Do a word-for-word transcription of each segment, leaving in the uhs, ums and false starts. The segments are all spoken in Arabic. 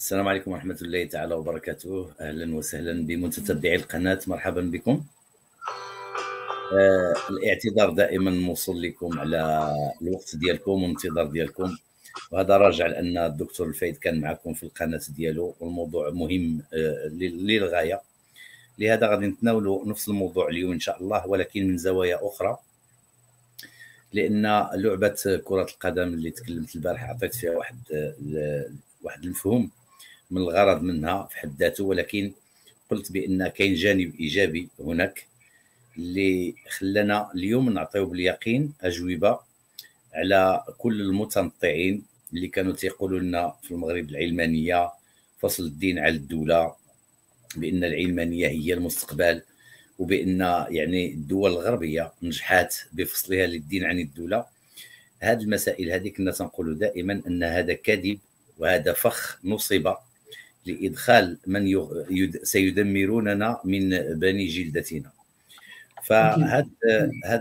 السلام عليكم ورحمة الله تعالى وبركاته. أهلا وسهلا بمتتبعي القناة، مرحبا بكم. آه الاعتذار دائما موصول لكم على الوقت ديالكم والانتظار ديالكم، وهذا راجع لأن الدكتور الفايد كان معكم في القناة ديالو والموضوع مهم آه للغاية. لهذا غادي نتناولوا نفس الموضوع اليوم إن شاء الله، ولكن من زوايا أخرى، لأن لعبة كرة القدم اللي تكلمت البارح عطيت فيها واحد واحد المفهوم من الغرض منها في حد ذاته، ولكن قلت بان كاين جانب ايجابي هناك اللي خلانا اليوم نعطيو باليقين اجوبه على كل المتنطعين اللي كانوا تيقولوا لنا في المغرب العلمانيه، فصل الدين على الدوله، بان العلمانيه هي المستقبل، وبان يعني الدول الغربيه نجحت بفصلها للدين عن الدوله. هذه المسائل هذه كنا تنقولوا دائما ان هذا كذب، وهذا فخ نصب لإدخال من يد... سيدمروننا من بني جلدتنا. فهذا هذا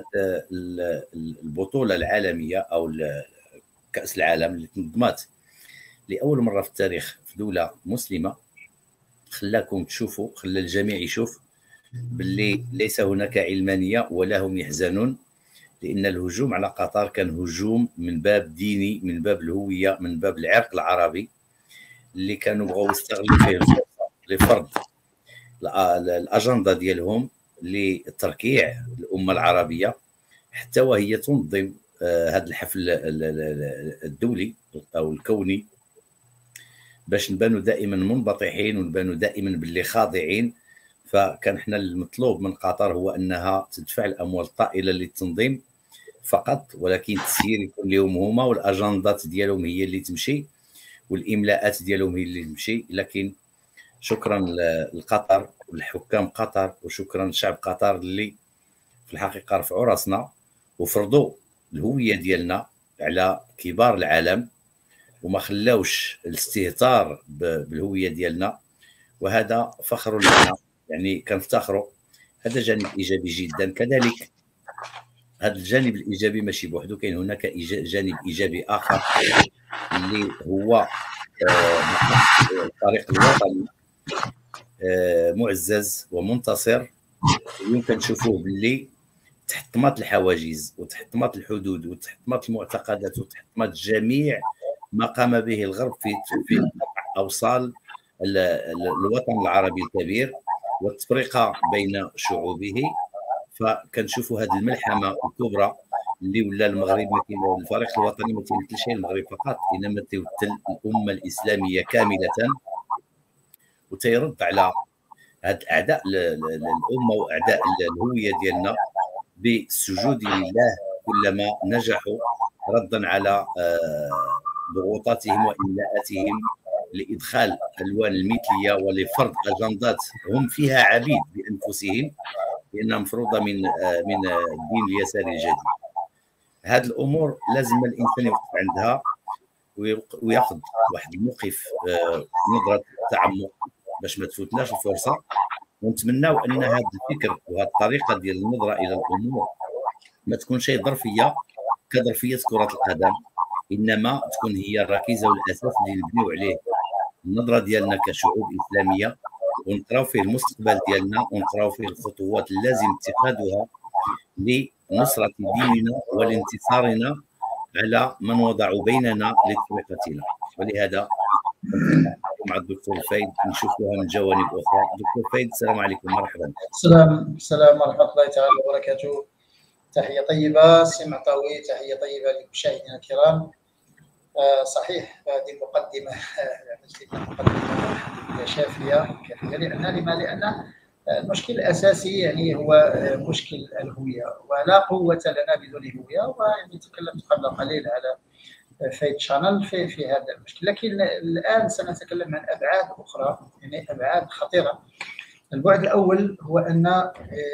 البطولة العالمية أو كأس العالم اللي تنظمت لأول مرة في التاريخ في دولة مسلمة، خلاكم تشوفوا، خلى الجميع يشوف باللي ليس هناك علمانية ولا هم يحزنون، لأن الهجوم على قطر كان هجوم من باب ديني، من باب الهوية، من باب العرق العربي اللي كانوا بغاو يستغلوا فيه الفرصه لفرض الاجنده ديالهم لتركيع الامه العربيه، حتى وهي تنظم هذا الحفل الدولي او الكوني، باش نبانوا دائما منبطحين ونبانوا دائما باللي خاضعين. فكان حنا المطلوب من قطر هو انها تدفع الاموال الطائله للتنظيم فقط، ولكن التسيير يكون لهم هما، والاجندات ديالهم هي اللي تمشي، والاملاءات ديالهم هي اللي تمشي. لكن شكرا لقطر والحكام قطر، وشكرا لشعب قطر اللي في الحقيقه رفعوا راسنا وفرضوا الهويه ديالنا على كبار العالم، وما خلاوش الاستهتار بالهويه ديالنا، وهذا فخر لنا، يعني كنفتخروا. هذا جانب ايجابي جدا. كذلك هذا الجانب الايجابي ماشي بوحده، كاين هناك جانب ايجابي اخر اللي هو الفريق الوطني معزز ومنتصر. يمكن تشوفوه باللي تحطمت الحواجز وتحطمت الحدود وتحطمت المعتقدات وتحطمت جميع ما قام به الغرب في في اوصال الوطن العربي الكبير والتفرقه بين شعوبه. فكنشوفوا هذه الملحمه الكبرى اللي ولا المغرب ما كاين، الفريق الوطني ما تيمثلش المغرب فقط، انما تيمثل الامه الاسلاميه كامله، وتيرد على هاد اعداء الامه واعداء الهويه ديالنا بالسجود لله كلما نجحوا، ردا على ضغوطاتهم واملاءاتهم لادخال الوان المثليه ولفرض اجندات هم فيها عبيد بانفسهم، لانها مفروضه من من الدين اليساري الجديد. هذه الامور لازم الانسان يوقف عندها وياخذ واحد الموقف، نظره تعمق باش ما تفوتناش الفرصه. ونتمناو ان هذا الفكر وهذه الطريقه ديال النظره الى الامور ما تكونش ظرفيه كظرفيه كره القدم، انما تكون هي الركيزه والاساس اللي نبنيو عليه النظره ديالنا كشعوب اسلاميه، ونقراو فيه المستقبل ديالنا، ونقراو فيه الخطوات اللازم اتخاذها لنصرة ديننا ولانتصارنا على من وضعوا بيننا لتفرقتنا. ولهذا مع الدكتور فايد نشوفوها من جوانب اخرى. دكتور فايد السلام عليكم، مرحبا. السلام السلام ورحمه الله تعالى وبركاته. تحيه طيبه سي معطاوي، تحيه طيبه لمشاهدينا الكرام. آه صحيح، هذه مقدمه مقدمه شافيه كافيه، لان لما لان المشكل الاساسي يعني هو مشكل الهويه، ولا قوه لنا بدون هويه. ويعني تكلمت قبل قليل على فايد شانل في في هذا المشكل، لكن الان سنتكلم عن ابعاد اخرى، يعني ابعاد خطيره. البعد الاول هو ان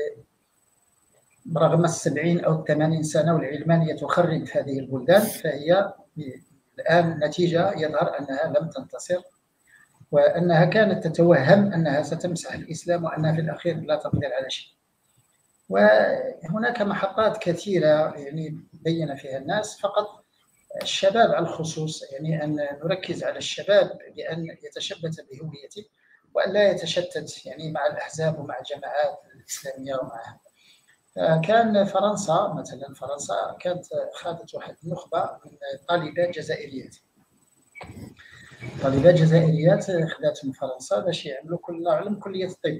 رغم السبعين او الثمانين سنه والعلمانيه تخرب هذه البلدان، فهي الان نتيجه يظهر انها لم تنتصر، وأنها كانت تتوهم أنها ستمسح الإسلام، وأنها في الأخير لا تقدر على شيء. وهناك محطات كثيرة يعني بين فيها الناس، فقط الشباب على الخصوص، يعني أن نركز على الشباب بأن يتشبث بهويته وأن لا يتشتت يعني مع الأحزاب ومع الجماعات الإسلامية ومعها. كان فرنسا مثلا، فرنسا كانت خاضت واحد النخبة من طالبات جزائريات، طالبات جزائريات خداتهم فرنسا باش يعملوا كل علم كلية الطب.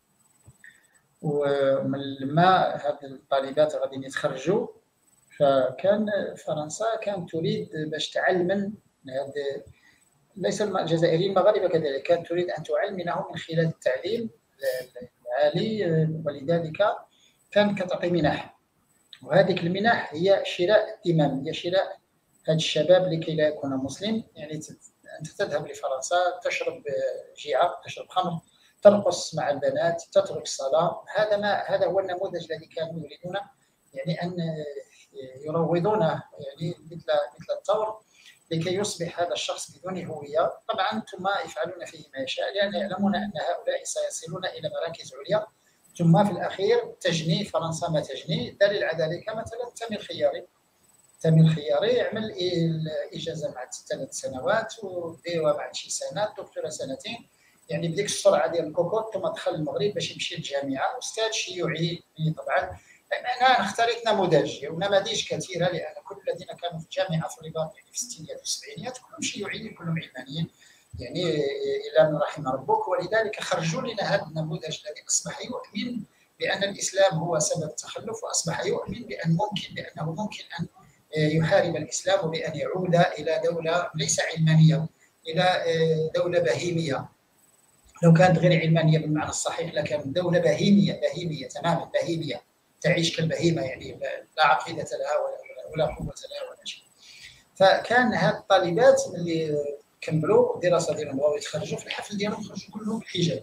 ومن لما هاد الطالبات غاديين يتخرجوا، فكان فرنسا كانت تريد باش تعلمن هاد ليس الجزائريين المغاربه كذلك، كانت تريد ان تعلمنهم من خلال التعليم العالي، ولذلك كانت كتعطي منح. وهذه المنح هي شراء الإمام، هي شراء هذا الشباب لكي لا يكون مسلم. يعني أنت تذهب لفرنسا تشرب جيعة، تشرب خمر، ترقص مع البنات، تترك الصلاة. هذا ما هذا هو النموذج الذي كانوا يريدون يعني أن يروضونه، يعني مثل مثل الثور، لكي يصبح هذا الشخص بدون هوية. طبعا ثم يفعلون فيه ما يشاء، لأن يعلمون أن هؤلاء سيصلون إلى مراكز عليا، ثم في الأخير تجني فرنسا ما تجني. دليل على ذلك مثلا تامر خياري، تامر خياري يعمل الإجازة مع ثلاث سنوات وديوة مع شي سنة، دكتوراه سنتين، يعني بديك السرعة ديال الكوكوت، ثم دخل المغرب باش يمشي للجامعة، أستاذ شيوعي. طبعا أنا اختاريت نموذج ونماذج كثيرة، لأن كل الذين كانوا في الجامعة في الرباط يعني في الستينيات والسبعينيات كلهم شيوعيين، كلهم علمانيين، يعني إلا من رحم ربك. ولذلك خرجوا لنا هذا النموذج الذي أصبح يؤمن بأن الإسلام هو سبب التخلف، وأصبح يؤمن بأن ممكن بأنه ممكن أن يحارب الإسلام بأن يعود إلى دولة ليس علمانية، إلى دولة بهيمية. لو كانت غير علمانية بالمعنى الصحيح لكانت دولة بهيمية، بهيمية تماما، بهيمية تعيش كالبهيمة، يعني لا عقيدة لها ولا, ولا قوة لها ولا شيء. فكان هاد الطالبات اللي كملوا الدراسة ديالهم بغاو يتخرجوا، في الحفل ديالهم خرجوا كلهم بالحجاب.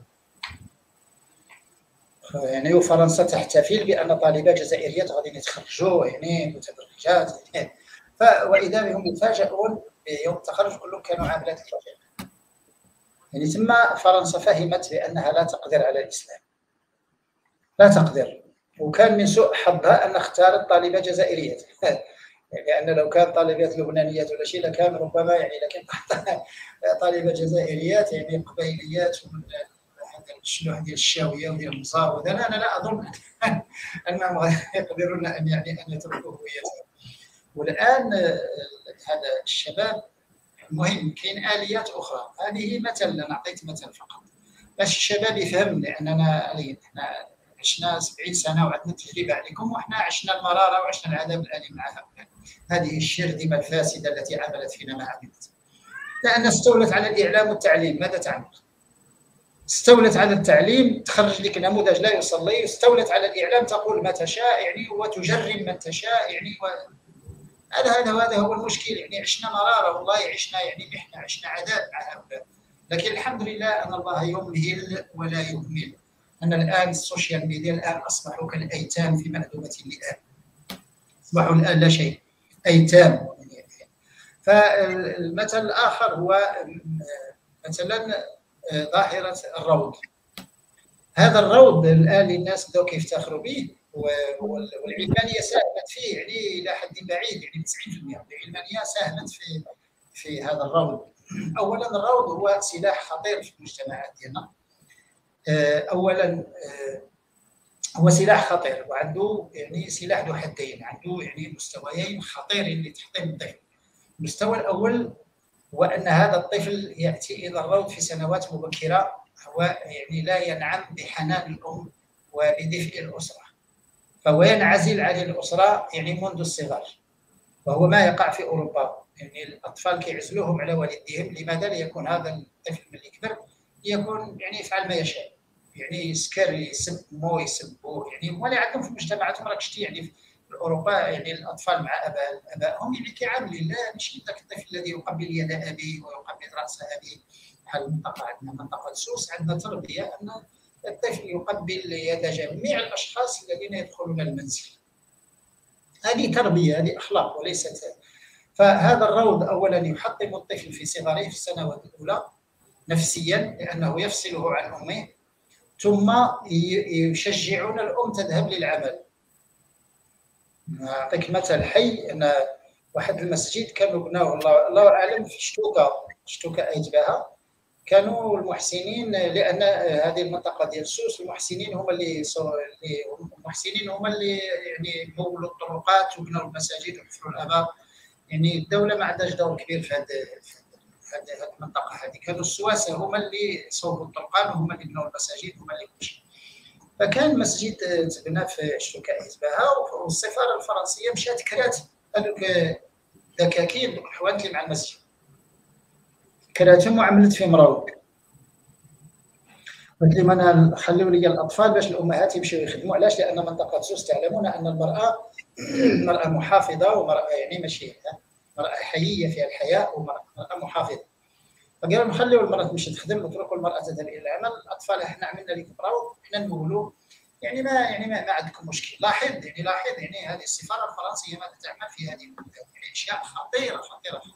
يعني وفرنسا تحتفل بأن طالبات جزائريات غادي يتخرجوا يعني متدرجات، يعني واذا بهم يفاجئون بيوم التخرج كلهم كانوا عاملات الحجاب. يعني ثم فرنسا فهمت بأنها لا تقدر على الإسلام، لا تقدر. وكان من سوء حظها أن اختارت طالبات جزائريات، لأن لو كان طالبات لبنانيات ولا شيء لكان ربما يعني، لكن طالبات جزائريات يعني قبيليات ومن هذا الشلوح ديال الشاويه وديال المزار، انا لا اظن انهم يقدرون ان يعني ان يتركوا هويتهم. والان هذا الشباب مهم، كاين اليات اخرى. هذه مثل، انا اعطيت مثل فقط باش الشباب يفهم، لاننا احنا عشنا سبعين سنه وعندنا تجربه عليكم، وحنا عشنا المراره وعشنا العذاب الاليم مع هؤلاء هذه الشرذمه الفاسده التي عملت فينا ما عملت. لان استولت على الاعلام والتعليم، ماذا تعمل؟ استولت على التعليم تخرج لك نموذج لا يصلي، استولت على الاعلام تقول ما تشاء يعني وتجرم من تشاء يعني و... هذا هذا هذا هو المشكل. يعني عشنا مراره والله، عشنا يعني محنه، عشنا عذاب مع هؤلاء. لكن الحمد لله ان الله يمهل ولا يهمل، ان الان السوشيال ميديا الان اصبحوا كالايتام في مأدبه اللئام، اصبحوا الان لا شيء، ايتام. فالمثل الاخر هو مثلا ظاهرة الروض. هذا الروض الآن الناس بدأوا يفتخروا به، والعلمانية ساهمت فيه يعني إلى حد بعيد، يعني تسعين بالمئة العلمانية ساهمت في في هذا الروض. أولا الروض هو سلاح خطير في المجتمعات ديالنا. أولا هو سلاح خطير وعنده يعني سلاح ذو حدين، عنده يعني مستويين خطيرين لتحطيم الطفل. المستوى الأول هو أن هذا الطفل يأتي إلى الروض في سنوات مبكرة، هو يعني لا ينعم بحنان الأم وبدفء الأسرة، فهو ينعزل عن الأسرة يعني منذ الصغر، وهو ما يقع في أوروبا. يعني الأطفال كيعزلوهم على والديهم. لماذا؟ ليكون هذا الطفل ملي يكبر يكون يعني يفعل ما يشاء، يعني يسكر، يسب مو يسبوه، يعني ولا عندهم في مجتمعاتهم. راك شتي يعني في اوروبا يعني الاطفال مع اباء ابائهم يعني كيعاملوا، لا ماشي ذاك الطفل الذي يقبل يد ابيه ويقبل راس ابيه. بحال المنطقه عندنا منطقه سوس عندنا تربيه ان الطفل يقبل يد جميع الاشخاص الذين يدخلون المنزل. هذه تربيه، هذه اخلاق وليست. فهذا الروض اولا يحطم الطفل في صغره في السنوات الاولى نفسيا، لانه يفصله عن امه، ثم يشجعون الام تذهب للعمل. أعطيك مثل حي، أن واحد المسجد كانوا بناوه الله, الله اعلم في شتوكا شتوكا ايت بها. كانوا المحسنين، لان هذه المنطقه ديال سوس المحسنين هما اللي المحسنين هما اللي يعني مولوا الطرقات وبنوا المساجد وحفروا الابار. يعني الدوله ما عندهاش دور كبير في هذه هذه المنطقه هذه. كانوا السواسه هما اللي صوبوا الطرقان وهما اللي بنوا المساجد وهما اللي كلشي. فكان مسجد تبنى في شتوكا ايزباها، والسفاره الفرنسيه مشات كرات هذوك دكاكين دوك الحوانت اللي مع المسجد، كراتهم وعملت فيهم روض. قلت لهم انا خليوا لي الاطفال باش الامهات يمشيو يخدموا. علاش؟ لان منطقه سوس تعلمون ان المراه المراه محافظه، ومراه يعني ماشي مراه حييه فيها الحياء، ومراه محافظه. فقالوا لهم خليوا المراه تمشي تخدم واتركوا المراه تذهب الى العمل. الاطفال احنا عملنا لكم روض، احنا نمولوا، يعني ما يعني ما, ما عندكم مشكل. لاحظ يعني لاحظ يعني هذه السفاره الفرنسيه ماذا تعمل في هذه يعني اشياء خطيره خطيره خطيره.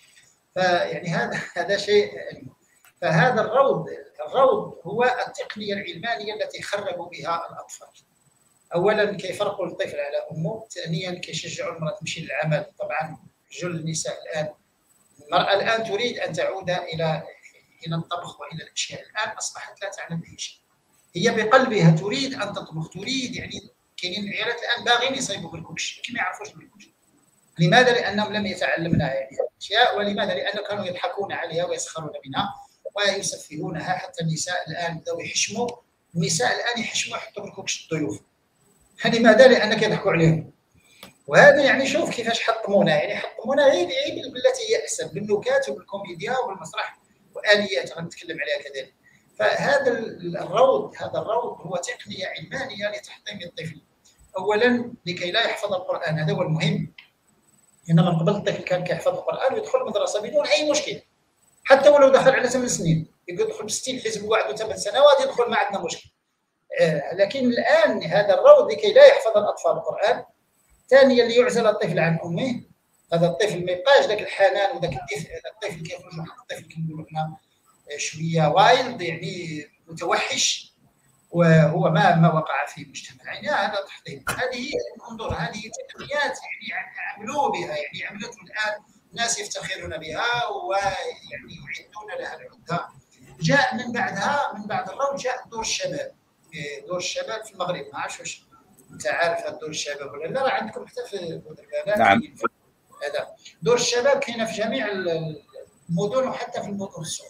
فيعني هذا هذا شيء. فهذا الروض الروض هو التقنيه العلمانيه التي خربوا بها الاطفال. اولا كيفرقوا الطفل على امه، ثانيا كيشجعوا المراه تمشي للعمل. طبعا جل النساء الان، المراه الان تريد ان تعود الى الى الطبخ والى الاشياء. الان اصبحت لا تعلم اي شيء، هي بقلبها تريد ان تطبخ، تريد يعني كاينين العيالات الان باغيين يصيبوا بالكلشي لكن ما يعرفوش بالكلشي. لماذا؟ لانهم لم يتعلمنها يعني اشياء. ولماذا؟ لانه كانوا يضحكون عليها ويسخرون منها ويسفهونها. حتى النساء الان بداوا يحشموا، النساء الان يحشموا يحطوا بالكلشي الضيوف. لماذا؟ لان كيضحكوا عليهم. وهذا يعني شوف كيفاش حطمونا، يعني حطمونا هي بالتي هي احسن، بالنكات وبالكوميديا وبالمسرح واليات غنتكلم عليها كذلك. فهذا الروض هذا الروض هو تقنيه علمانيه لتحطيم الطفل. اولا لكي لا يحفظ القران، هذا هو المهم. انما من قبل الطفل كان كيحفظ القران ويدخل المدرسه بدون اي مشكل، حتى ولو دخل على ثمان سنين يدخل ب ستين حزب وعنده ثمان سنوات يدخل، ما عندنا مشكل. آه لكن الان هذا الروض لكي لا يحفظ الاطفال القران. ثانيا ليعزل الطفل عن امه. هذا الطفل ما يبقاش ذاك الحنان وذاك الدفء. هذا الطفل كيخرج واحد الطفل كنقولوا حنا شويه وايلد، يعني متوحش، وهو ما ما وقع في مجتمعنا. هذا تحطيم. هذه انظر هذه تقنيات يعني عملوا بها، يعني عملته الان الناس يفتخرون بها ويعني يعدون لها العده. جاء من بعدها من بعد الروض جاء دور الشباب. دور الشباب في المغرب، ما عرفتش واش انت عارف هذا دور الشباب ولا لا؟ راه عندكم حتى في بودربالات. نعم. هذا دور الشباب كاينه في جميع المدن وحتى في المدن الصغرى.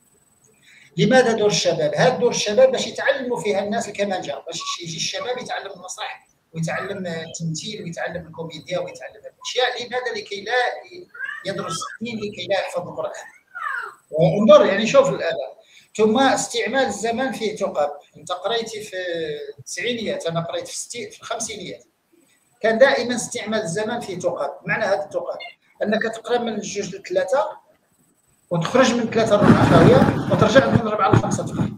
لماذا دور الشباب؟ هذا دور الشباب باش يتعلموا فيها الناس الكمانجه، باش يجي الشباب يتعلم المسرح ويتعلم التمثيل ويتعلم الكوميديا ويتعلم الاشياء. لماذا؟ لكي لا يدرس الدين، لكي لا يحفظ القران. انظر يعني شوف الآلة. ثم استعمال الزمان فيه ثقب. انت قريتي في التسعينيات، انا قريت في في الخمسينيات. كان دائما استعمال الزمان فيه ثقب. معنى هذا الثقب انك تقرا من الجوج لثلاثه وتخرج من ثلاثه لربعه خاويه وترجع من ربعه لخمسه تخرج.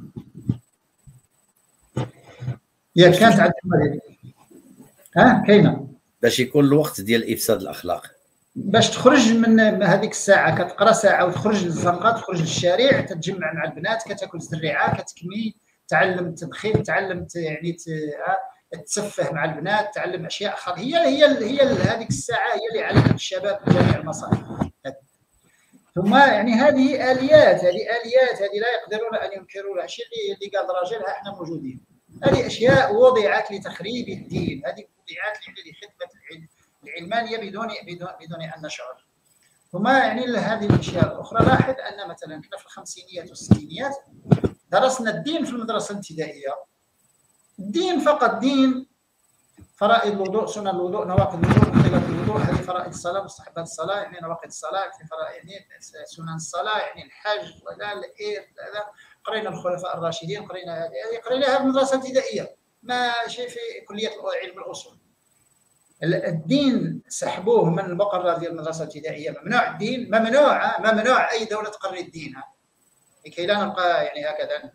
يا كانت عندنا ها كاينه باش يكون الوقت ديال افساد الاخلاق، باش تخرج من هذيك الساعه كتقرا ساعه وتخرج للزنقه، تخرج للشارع، تتجمع مع البنات، كتاكل الزريعه، كتكمي، تعلم التدخين، تعلم يعني تسفه مع البنات، تعلم اشياء اخرى. هي هي هي هذيك الساعه هي اللي علمت الشباب في جميع المصالح. ثم يعني هذه اليات هذه اليات هذه لا يقدرون ان ينكروا لها. الشيء اللي قال راجلها احنا موجودين. هذه اشياء وضعت لتخريب الدين، هذه وضعت لخدمه العلم العلمانيه بدون بدون بدون ان نشعر. ثم يعني هذه الاشياء الاخرى. لاحظ ان مثلا احنا في الخمسينيات والستينيات درسنا الدين في المدرسه الابتدائيه. الدين فقط دين، فرائض الوضوء، سنن الوضوء، نواقض الوضوء، مبطلات الوضوء، هذه فرائض الصلاه، مستحبات الصلاه، يعني نواقض الصلاه، يعني فرائض يعني سنن الصلاه، يعني الحج ولا الايد هذا. قرينا الخلفاء الراشدين، قرينا هذه قريناها في المدرسه الابتدائيه، ما شيء في كليه علم الاصول. الدين سحبوه من المقرر ديال المدرسه الابتدائيه. ممنوع الدين، ممنوع ممنوع اي دوله تقري الدين لكي لا نبقى يعني هكذا.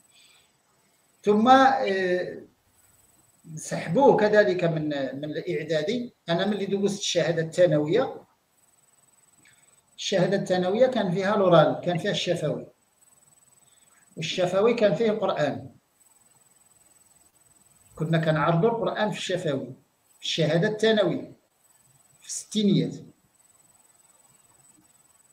ثم سحبوه كذلك من من الاعدادي. انا ملي دوزت الشهاده الثانويه، الشهاده الثانويه كان فيها لورال، كان فيها الشفوي، والشفوي كان فيه القران. كنا كنعرضوا القران في الشفوي في الشهاده الثانويه في الستينيات.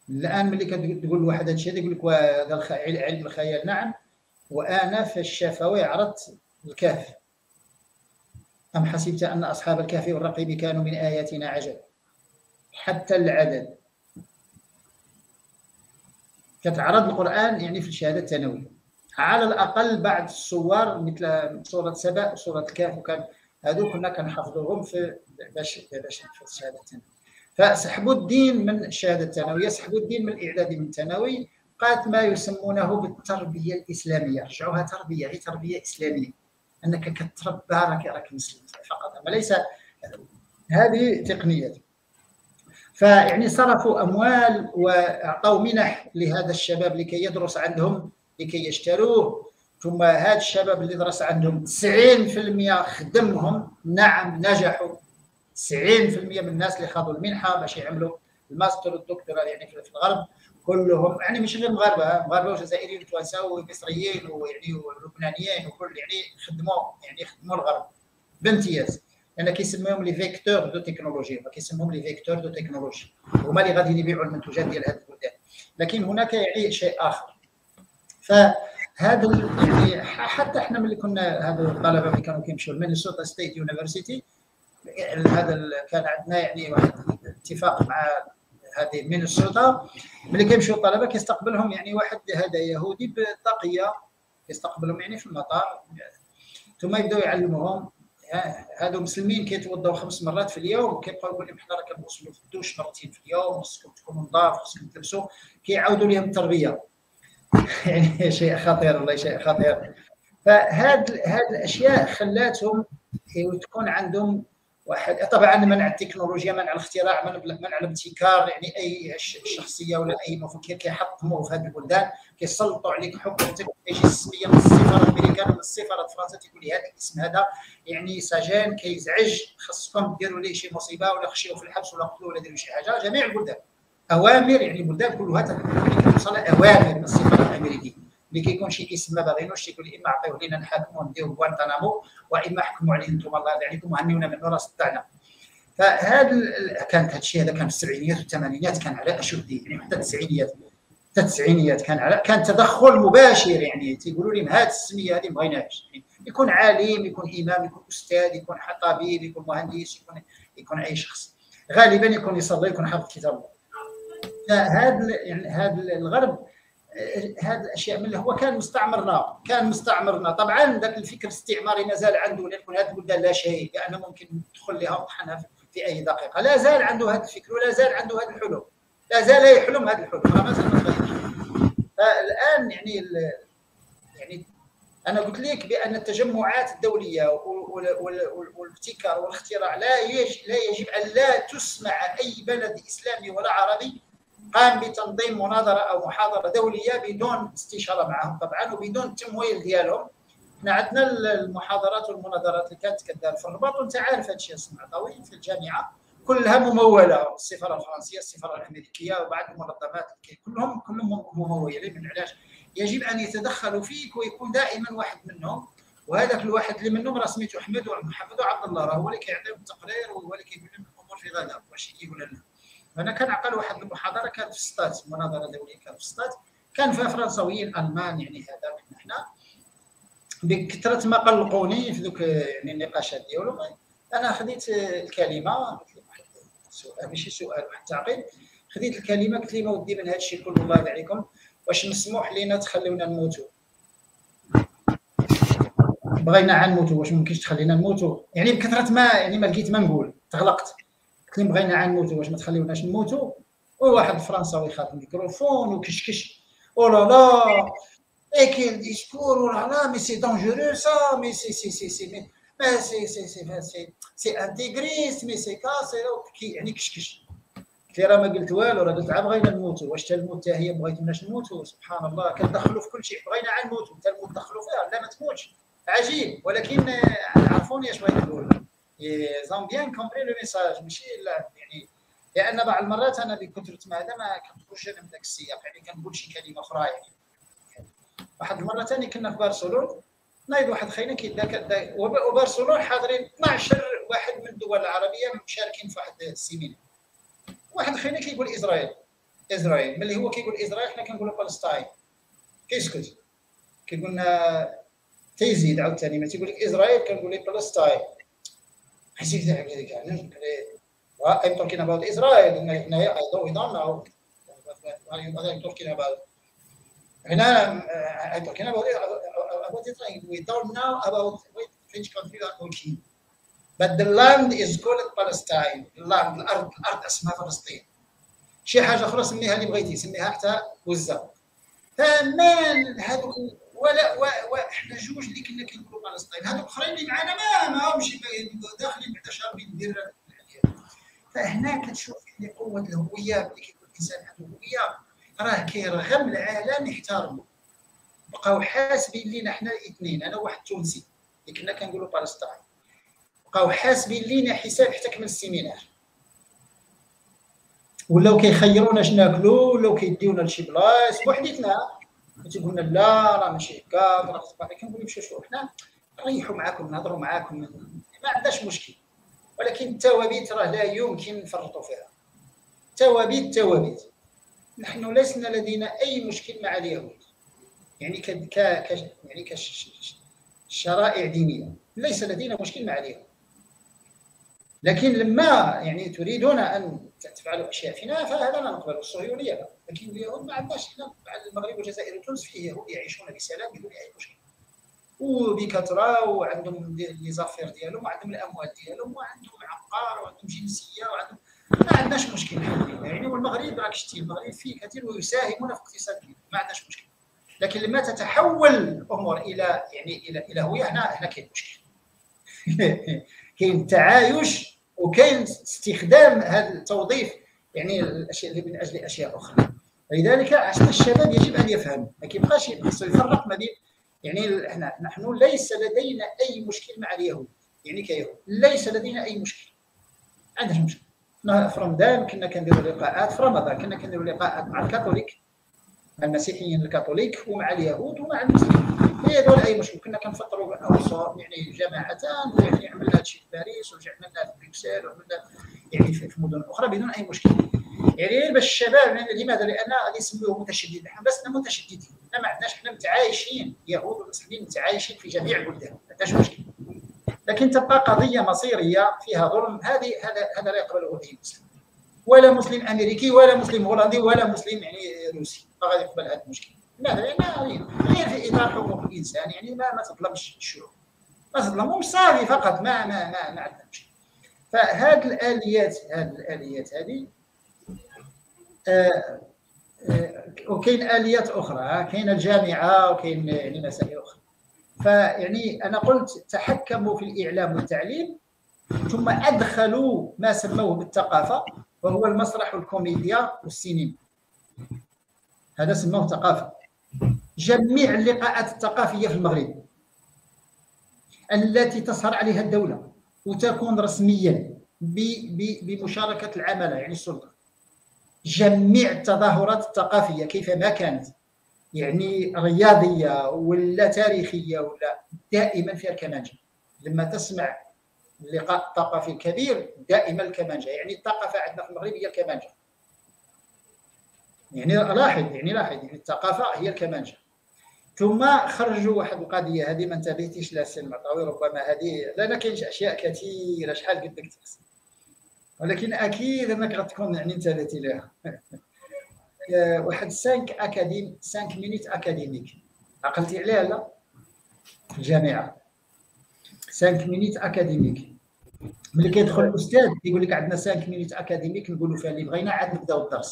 الان ملي كتقول لواحد هذا الشيء يقول لك هذا علم الخيال. نعم، وانا في الشفوي عرضت الكهف. ام حسبت ان اصحاب الكهف والرقيم كانوا من اياتنا عجب. حتى العدد كتعرض القران يعني في الشهاده الثانويه على الاقل بعض الصور مثل سوره سبأ وسوره الكهف، وكان هذو كنا كنحفظوهم في باش باش في الشهاده الثانويه. فسحبوا الدين من الشهاده الثانويه، سحبوا الدين من الاعدادي من الثانوي، بقات ما يسمونه بالتربيه الاسلاميه. رجعوها تربيه، هي تربيه اسلاميه، انك كتربى راك راك مسلم فقط، اما ليس هذه تقنيات. فيعني صرفوا اموال واعطوا منح لهذا الشباب لكي يدرس عندهم، لكي يشتروه. ثم هذا الشباب اللي درس عندهم تسعين بالمئة خدمهم. نعم، نجحوا. تسعين بالمئة من الناس اللي خذوا المنحه باش يعملوا الماستر والدكتوراه يعني في الغرب كلهم، يعني مش غير مغاربه، مغاربه وجزائريين وتوانسه ومصريين ويعني ولبنانيين وكل، يعني خدموا يعني خدموا الغرب بامتياز. لان كيسميهم لي فيكتور دو تكنولوجي، ما كيسموهم لي فيكتور دو تكنولوجي، هما اللي غادي يبيعوا المنتوجات ديال هذه البلدان. لكن هناك يعني شيء اخر. فهذا يعني حتى احنا ملي كنا هذو الطلبه اللي كانوا كيمشيو لمينيسوتا ستيت يونيفرسيتي، هذا كان عندنا يعني واحد اتفاق مع هذه مينيسوتا، ملي كيمشيو الطلبه كيستقبلهم يعني واحد هذا يهودي بطاقيه، يستقبلهم يعني في المطار، ثم يبداو يعلموهم. هادو مسلمين كيتوضاو خمس مرات في اليوم، وكيبقاو يقول لهم حنا راه كنغسلوا في الدوش مرتين في اليوم، خصكم تكونوا نظاف، خصكم تلبسوا، كيعاودوا لهم التربيه. يعني شيء خطير، والله شيء خطير. فهاد هاد الاشياء خلاتهم تكون عندهم واحد، طبعا منع التكنولوجيا، منع الاختراع، منع الابتكار، يعني اي شخصيه ولا اي مفكر كيحطموه في هذه البلدان، كيسلطوا عليك حكمتك. كيجي السميه من السفاره الامريكيه من السفاره فرنسا تيقول لي هذا الاسم هذا يعني سجان كيزعج، خصكم ديروا ليه شي مصيبه ولا خشيوه في الحبس ولا قتلوه ولا ديروا شي حاجه. جميع البلدان اوامر، يعني البلدان كلها توصل اوامر من السفاره الامريكيه اللي كيكون شي اسم ما باغينوش، تيقول لي اما عطيوه لينا نحاكموا نديروا غوانتانامو، واما حكموا عليه انتم الله يرضي عليكم وهنيونا من راس تاعنا. فهذا كانت هذا الشيء هذا كان في السبعينيات والثمانينات، كان على اشده، يعني حتى التسعينيات حتى التسعينيات كان على كان تدخل مباشر. يعني تيقولوا لهم هذه السميه هذه ما بغيناهاش، يعني يكون عالم، يكون امام، يكون استاذ، يكون طبيب، يكون مهندس، يكون يكون اي شخص، غالبا يكون يصلي، يكون حافظ كتاب الله. فهذا يعني هذا الغرب هذه الاشياء من هو كان مستعمرنا، كان مستعمرنا. طبعا ذاك الفكر الاستعماري ما زال عنده، ليكون هذه البلدان لا شيء، لانه ممكن ندخل لها ونطحنها في اي دقيقه. لا زال عنده هذا الفكر، ولا زال عنده هذه الحلم، لا زال يحلم هذه الحلم، ما زال ما تغيرش. فالان يعني يعني انا قلت لك بان التجمعات الدوليه والابتكار والاختراع لا يجب لا يجب ان لا تسمع اي بلد اسلامي ولا عربي قام بتنظيم مناظره او محاضره دوليه بدون استشاره معهم طبعا وبدون التمويل ديالهم. احنا عندنا المحاضرات والمناظرات اللي كانت كدار في الرباط، وانت عارف هذا الشيء الصنعاوي في الجامعه كلها مموله، السفاره الفرنسيه، السفاره الامريكيه، وبعض المنظمات كلهم كلهم ممولين. من علاش يجب ان يتدخلوا فيك ويكون دائما واحد منهم، وهذاك الواحد اللي منهم راه سميتو احمد ومحمد وعبد الله، راه هو اللي كيعطيهم التقرير وهو اللي كيقول لهم الامور في غدا واش يجي ولا لا. انا كان عقل واحد المحاضره كانت في ستات، مناظره دوليه كانت في ستات، كان فيها فرنساويين المان، يعني هذا من هنا بكثره ما قلقوني في ذوك يعني النقاشات ديالهم. انا خديت الكلمه، قلت له واحد السؤال ماشي سؤال، واحد التعقيب، خديت الكلمه قلت لهم ودي من هذا الشيء كله الله يرضي عليكم، واش مسموح لينا تخليونا نموتوا؟ بغينا عن نموتوا، واش ممكنش تخلينا نموتوا؟ يعني بكثره ما يعني ما لقيت ما نقول، تغلقت. قلت لهم بغينا عن نموتوا، واش ما تخليوناش نموتوا؟ وواحد فرنساوي خاط الميكروفون وكشكش او لا لا اي كيل ديسكور او لا لا مي سي دونجورو سا مي سي سي سي سي مي سي سي سي سي سي انتيغريست مي سي كاسي يعني كشكش. قلت راه ما قلت والو، راه قلت بغينا نموتوا. واش حتى الموت حتى هي بغيتوناش نموتوا؟ سبحان الله، كندخلوا في كل شيء، بغينا عن نموتوا حتى الموت دخلوا فيها، لا ما تموتش، عجيب. ولكن عرفوني اش بغيت نقول، زون بيان كومبري لو ميساج، ماشي يعني لان بعض المرات انا بكثره ما هذا ما كنخرجش انا من ذاك السياق، يعني كنقول شي كلمه اخرى. يعني واحد المره ثاني كنا في بارسلون، نايض واحد خينا كيداك وبارسلون حاضرين اثناش واحد من الدول العربيه مشاركين في واحد السيمينار. واحد خينا كيقول اسرائيل، اسرائيل. ملي هو كيقول اسرائيل حنا كنقولوا فلسطين، كيسكت كيقول لنا تيزيد عاوتاني ما تيقول لك اسرائيل كنقول لك فلسطين. حسيت هذيك يعني I'm talking about Israel هنايا I don't we don't know what I'm talking about. هنا I'm talking about about Israel. We don't know about which country are talking. But the land is called Palestine. الارض الارض الارض اسمها فلسطين. شي حاجه اخرى سميها اللي بغيتي، سميها حتى غزه. فما هذوك ولا وحنا جوج اللي كنا كنقولوا فلسطين، هذوك الاخرين اللي معنا ما ماهمش داخلين بعدا شاربين الدير. فهنا كتشوف يعني قوه الهويه. ملي كيكون الانسان عنده هويه راه كيرغم العالم يحترمه. بقاو حاسبين لينا حنا الاثنين، انا واحد تونسي اللي كنا كنقولوا فلسطين، بقاو حاسبين لينا حساب حتى كمل السيمينار، ولاو كيخيرونا اش ناكلوا، ولاو كيديونا لشي بلايص بوحديتنا. تيقول لنا لا راه ماشي هكا، راه صباحي كنقول مشيو شوفوا حنا نريحوا معاكم نهضروا معاكم ما عندناش مشكل، ولكن التوابيت راه لا يمكن نفرطوا فيها. توابيت توابيت. نحن لسنا لدينا اي مشكل مع اليهود، يعني ك ك يعني كشرائع دينيه ليس لدينا مشكل مع اليهود، لكن لما يعني تريدون ان تفعلوا اشياء فينا فهذا لا نقبل، الصهيونيه لا. لكن اليهود ما عندناش حنا المغرب والجزائر وتونس فيه يهود يعيشون بسلام بدون اي مشكل وبكثره، وعندهم لي زافير ديالهم وعندهم الاموال ديالهم وعندهم عقار وعندهم جنسيه وعندهم ما عندناش مشكل الحمد لله. يعني والمغرب راك شتي المغرب فيه كثير ويساهمون في اقتصاد ما عندناش مشكل. لكن لما تتحول الامور الى يعني الى الى هويه هنا هنا كاين مشكل. كاين تعايش وكاين استخدام هذا التوظيف يعني الاشياء اللي من اجل اشياء اخرى. لذلك عشان الشباب يجب ان يفهم، ما كيبقاش يفرق ما بين يعني احنا نحن ليس لدينا اي مشكل مع اليهود، يعني كيهود ليس لدينا اي مشكل. عندنا مشكل. حنا في رمضان كنا كنديروا لقاءات، في رمضان كنا كنديروا لقاءات مع الكاثوليك، مع المسيحيين الكاثوليك ومع اليهود ومع المسلمين. هي دول اي مشكل. كنا كنفطروا اوصار يعني جماعتان، يعني عملنا هذا الشيء في باريس وعملنا في بروكسل وعملنا يعني في مدن اخرى بدون اي مشكل. يعني باش الشباب يعني لماذا؟ لان غادي يسميوه متشدد. نحن لسنا متشددين، حنا ما عندناش، حنا متعايشين يهود ومسلمين متعايشين في جميع البلدان، ما عندناش مشكل. لكن تبقى قضيه مصيريه فيها ظلم، هذه هذا هذا لا يقبله اي مسلم، ولا مسلم امريكي ولا مسلم هولندي ولا مسلم يعني روسي ما غادي يقبل هذا المشكل. لماذا؟ لان غير في اطار حقوق الانسان، يعني ما ما تظلمش الشعوب، ما تظلمهمش صافي فقط، ما ما ما, ما عندنا مشكل. فهذه الاليات هذه الاليات هذه آه آه وكاين اليات اخرى، كاين الجامعه وكاين يعني مسائل اخرى. فيعني انا قلت تحكموا في الاعلام والتعليم، ثم ادخلوا ما سموه بالثقافه وهو المسرح والكوميديا والسينما. هذا سموه ثقافه. جميع اللقاءات الثقافيه في المغرب التي تسهر عليها الدوله وتكون رسميا بمشاركه العمله يعني السلطه، جميع التظاهرات الثقافيه كيفما كانت يعني رياضيه ولا تاريخيه ولا دائما فيها الكمانجه. لما تسمع اللقاء الثقافي الكبير دائما الكمانجه، يعني الثقافه عندنا في المغرب هي الكمانجه. يعني لاحظ يعني لاحظ يعني الثقافه هي الكمانجه. ثم خرجوا واحد القضيه هذه ما انتبهتيش لها السي المعطاوي، ربما هذه لان كاين اشياء كثيره شحال قد لك تقسم، ولكن اكيد انك غتكون يعني انتبهتي لها. واحد سانك اكاديم سانك مينيت اكاديميك، عقلتي عليها لا؟ في الجامعه سانك مينيت اكاديميك. ملي كيدخل الاستاذ كيقول لك عندنا سانك مينيت اكاديميك نقولوا فيها اللي بغينا عاد نبداو الدرس.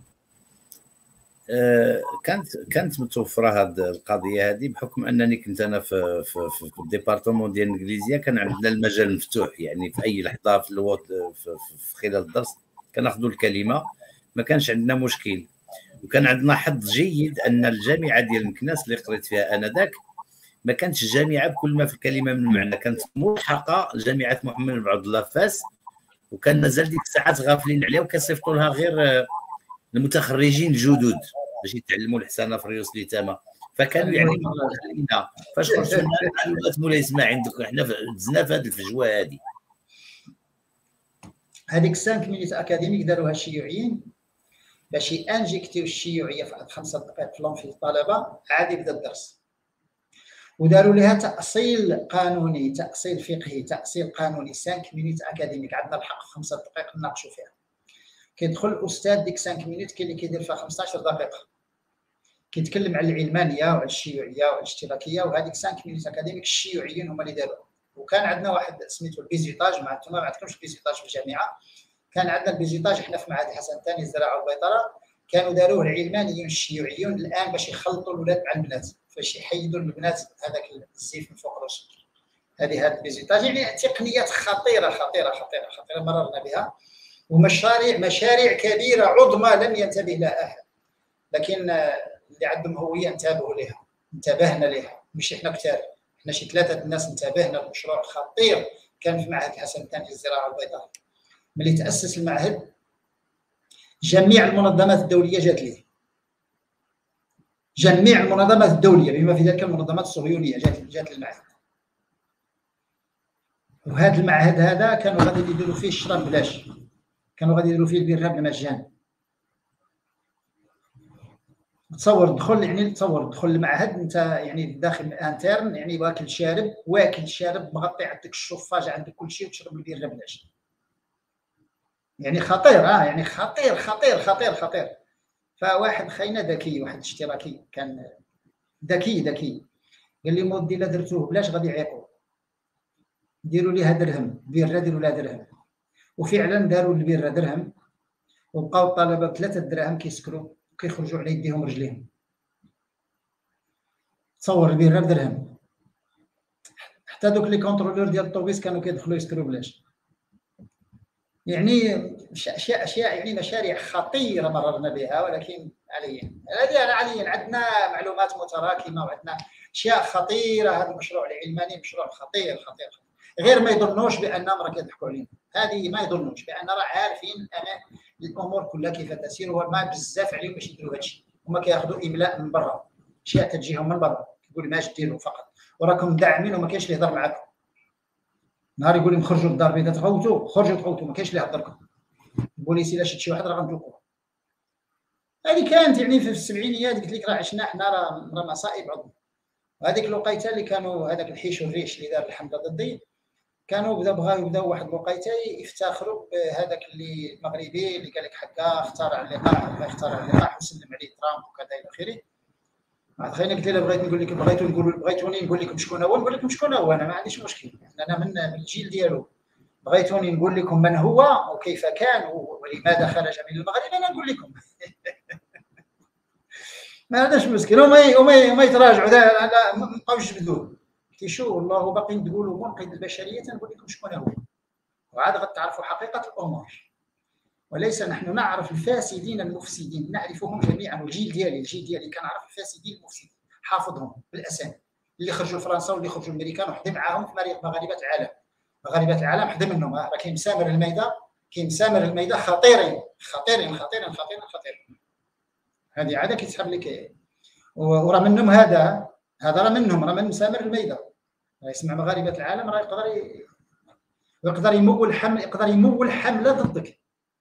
أه كانت كانت متوفره هذه القضيه هذه بحكم انني كنت انا في في, في, في الديبارتمون ديال الانجليزيه، كان عندنا المجال مفتوح، يعني في اي لحظه في الوقت في, في خلال الدرس كناخذوا الكلمه، ما كانش عندنا مشكل. وكان عندنا حظ جيد ان الجامعه ديال مكناس اللي قريت فيها انذاك ما كانتش جامعه بكل ما في الكلمه من معنى، كانت ملحقه جامعه محمد بن عبد الله فاس، وكان مازال ديك الساعات غافلين عليها وكيصيفطوا لها غير المتخرجين الجدد باش يتعلموا الحسنه في الريوس اليتامى. فكانوا يعني خلينا فاش خرجنا معلومات مولاي اسماعيل عندك حنا دزنا في هذه الفجوه هذه. هذيك سانك مينيت اكاديميك داروها الشيوعيين باش يانجكتيو الشيوعيه في خمسه دقائق في الطلبه عاد يبدا الدرس. وداروا لها تاصيل قانوني، تاصيل فقهي، تاصيل قانوني، خمسة مينوت اكاديميك. عندنا الحق في خمسه دقائق نناقشوا فيها. كيدخل الاستاذ ديك خمسة مينوت كاين اللي كيدير فيها خمسطاش دقيقه، كيتكلم على العلمانيه وعلى الشيوعيه وعلى الاشتراكيه، وهذيك خمسة مينوت اكاديميك الشيوعيين هما اللي داروها. وكان عندنا واحد سميتو البيزيطاج، ما انتم ما عندكمش البيزيطاج في الجامعه، كان عندنا البيزيطاج حنا في معهد الحسن الثاني الزراعه والبيطره، كانوا داروه العلمانيين الشيوعيون الان باش يخلطوا الاولاد مع البنات، باش يحيدوا البنات هذاك الزيف من فوق راسهم. هذه هذا البيزيطاج يعني تقنيات خطيره خطيره خطيره خطيره مررنا بها، ومشاريع مشاريع كبيره عظمى لم ينتبه لها احد، لكن اللي عندهم هويه انتبهوا لها، انتبهنا لها، مش احنا كثار، احنا شي ثلاثه الناس انتبهنا لمشروع خطير كان في معهد الحسن الثاني للزراعه والبيطره. ملي تاسس المعهد جميع المنظمات الدوليه جات ليه، جميع المنظمات الدوليه بما في ذلك المنظمات الصهيونيه جات جات للمعهد. وهذا المعهد هذا كانوا غادي يديروا فيه الشراب بلاش، كانوا غادي يديروا فيه البيره بالمجان. تصور دخل يعني تصور دخل المعهد انت يعني داخل انترن يعني واكل شارب واكل شارب مغطي عندك الشوفاج عندك كل شيء وتشرب البيره بلاش. يعني خطير اه يعني خطير خطير خطير خطير. فواحد خاينه ذكي، واحد اشتراكي كان ذكي ذكي قال لي مودي لا درتوه بلاش غادي يعيقوا، ديروا ليها درهم بيره، ديروا لها درهم. وفعلا داروا البيره درهم، وبقاو الطلبه بثلاثه دراهم كيسكروا وكيخرجوا على يديهم رجليهم. تصور البيره بدرهم. حتى دوك لي كونترولور ديال الطوبيس كانوا كيدخلوا يسكروا بلاش. يعني اشياء اشياء يعني مشاريع خطيره مررنا بها، ولكن عليا هذه انا عليا عندنا معلومات متراكمه وعندنا اشياء خطيره. هذا المشروع العلماني مشروع خطير خطير, خطير. غير ما يظنوش بانهم راه كيضحكوا علينا، هذه ما يظنوش بان راه عارفين امان الامور كلها كيف تسير، وما بزاف عليهم باش يديروا هذا الشيء. هما كياخذوا املاء من برا، اشياء تجيهم من برا، يقول ما اش ديروا فقط وراكم مدعمين وما كاينش اللي يهضر معكم. نهار يقول لهم خرجوا للدار البيضاء تغوتوا، خرجوا تغوتوا، ما كاينش اللي يهضركم. البوليسي الا شد شي واحد راه غنطلقوه. هذه كانت يعني في السبعينيات، قلت لك راه عشنا حنا راه راه مصائب عظمى. وهذيك الوقيته اللي كانوا هذاك الحيش والريش اللي دار الحمله ضدي، كانوا بداو بغاو يبداو واحد الوقيته يفتخروا بهذاك اللي المغربي اللي قال لك حكا اخترع اللقاح وبغى يخترع اللقاح وسلم عليه ترامب وكذا الى اخره. بعد خلينا قلت له بغيت نقول لك بغيتو نقول بغيتوني نقول لكم شكون هو، نقول لكم شكون هو، انا ما عنديش مشكل، انا من الجيل ديالو. بغيتوني نقول لكم من هو وكيف كان ولماذا خرج من المغرب، انا نقول لكم. ما عندناش مشكل. وما وما وما يتراجعوا ما بقاوش يجبدوه. قلت شو والله باقي تقولوا منقذ البشريه، نقول لكم شكون هو وعاد غتعرفوا حقيقه الامور. وليس نحن نعرف الفاسدين المفسدين، نعرفهم جميعا. والجيل ديالي الجيل ديالي كنعرف الفاسدين المفسدين، حافظهم بالاسامي، اللي خرجوا لفرنسا واللي خرجوا الامريكان وحدي معاهم في مغاربه العالم. مغاربه العالم حدا منهم راه كاين مسامر الميدان، كاين مسامر الميدان خطيرين خطيرين خطيرين خطيرين خطيرين. هذه عاده كيتسحب لك، وراه منهم هذا هذا راه منهم، راه من مسامر الميدان، راه يسمع مغاربه العالم، راه يقدر يقدر يمول حمل يقدر يمول حمله ضدك.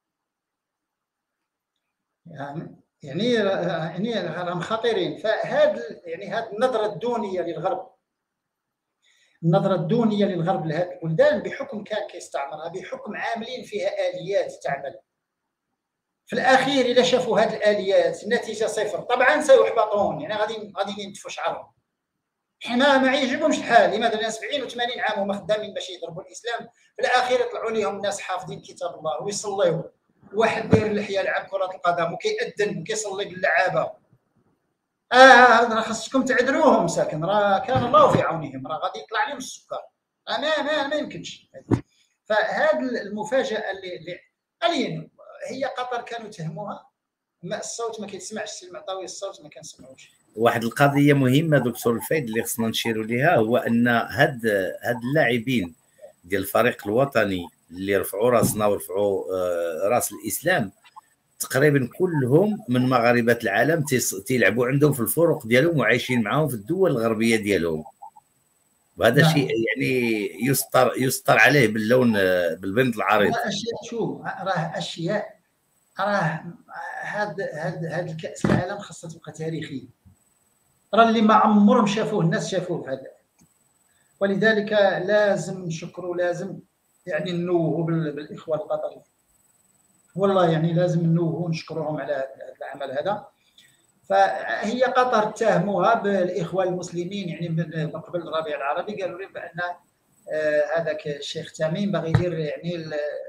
يعني يعني يعني راهم خطيرين. فهاد يعني هاد النظره الدونيه للغرب، النظره الدونيه للغرب لهذه البلدان بحكم كان كيستعمرها، بحكم عاملين فيها اليات تعمل. في الاخير اذا شافوا هذه الاليات النتيجه صفر، طبعا سيحبطون، يعني غادي غادي ينتفوا شعرهم. حنا ما يعجبهمش الحال. لماذا؟ لان سبعين وثمانين عام هما خدامين باش يضربوا الاسلام، في الاخير يطلعوا لهم ناس حافظين كتاب الله ويصليوا، واحد داير اللحيه يلعب كره القدم وكيأذن وكيصلي باللعابه. اه راه خاصكم تعذروهم ساكن، راه كان الله في عونهم، راه غادي يطلع لهم السكر، راه ما ما, ما يمكنش. فهذه المفاجاه اللي اللي هي قطر كانوا تهموها، ما الصوت ما كيتسمعش، السي المعطاوي الصوت ما كنسمعوش. واحد القضيه مهمه دكتور الفايد اللي خصنا نشيروا ليها، هو ان هاد هاد اللاعبين ديال الفريق الوطني اللي رفعوا راسنا ورفعوا راس الاسلام تقريبا كلهم من مغاربه العالم، تيلعبوا عندهم في الفرق ديالهم وعايشين معاهم في الدول الغربيه ديالهم. وهذا نعم. شيء يعني يسطر يسطر عليه باللون بالبنط العريض. اشياء شو راه اشياء راه هاد هاد هاد الكأس العالم خاصها تبقى تاريخيه، راه اللي ما عمرهم شافوه الناس شافوه في هذا، ولذلك لازم نشكروا، لازم يعني ننوهوا بالاخوان القطريين، والله يعني لازم ننوهوا ونشكروهم على هذا العمل هذا. فهي قطر اتهموها بالاخوان المسلمين يعني من قبل الربيع العربي، قالوا لي بان هذاك الشيخ تميم باغي يدير يعني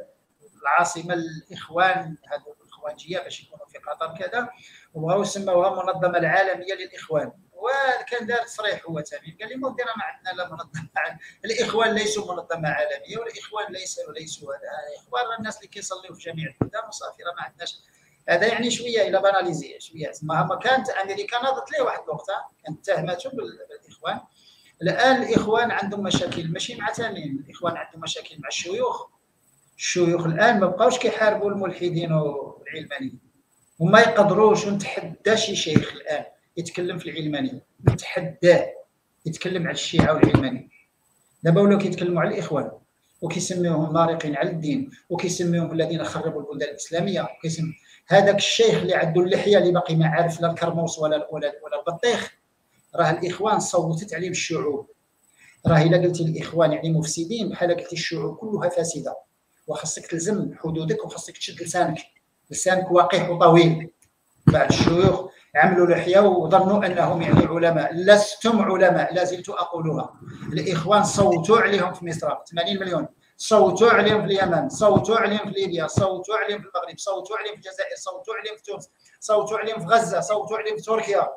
العاصمه الاخوان، هذو الاخوانجيه باش يكونوا في قطر كذا، وبغاو يسموها المنظمه العالميه للاخوان. وكان دار تصريح هو تميم، قال لي مودي راه ما عندنا لا منظمه، الاخوان ليسوا منظمه عالميه، والاخوان ليسوا ليسوا الاخوان الناس اللي كيصليوا في جميع البلدان وصافي، راه ما عندناش. هذا يعني شويه الى باناليزي شويه تما. كانت امريكا ناضت ليه واحد الوقت، كانت اتهمته بالاخوان. الان الاخوان عندهم مشاكل ماشي مع تميم، الاخوان عندهم مشاكل مع الشيوخ. الشيوخ الان ما بقاوش كيحاربوا الملحدين والعلمانيين، وما يقدروش. ونتحدى شي شيخ الان يتكلم في العلمانيه، نتحداه يتكلم على الشيعه والعلمانيه. دابا ولاو كيتكلموا على الاخوان وكيسميوهم مارقين على الدين، وكيسميوهم الذين خربوا البلدان الاسلاميه، وكيسمي هذاك الشيخ اللي عنده اللحيه اللي باقي ما عارف لا الكرموس ولا ولا ولا البطيخ. راه الاخوان صوتت عليهم الشعوب. راه الا قلتي الاخوان يعني مفسدين، بحال قلتي الشعوب كلها فاسده، وخاصك تلزم حدودك وخاصك تشد لسانك، لسانك وقيح وطويل. بعض الشيوخ عملوا لحيه وظنوا انهم يعني علماء، لستم علماء، لا زلت اقولها. الاخوان صوتوا عليهم في مصر ثمانين مليون، صوتوا عليهم في اليمن، صوتوا عليهم في ليبيا، صوتوا عليهم في المغرب، صوتوا عليهم في الجزائر، صوتوا عليهم في تونس، صوتوا عليهم في غزه، صوتوا عليهم في تركيا.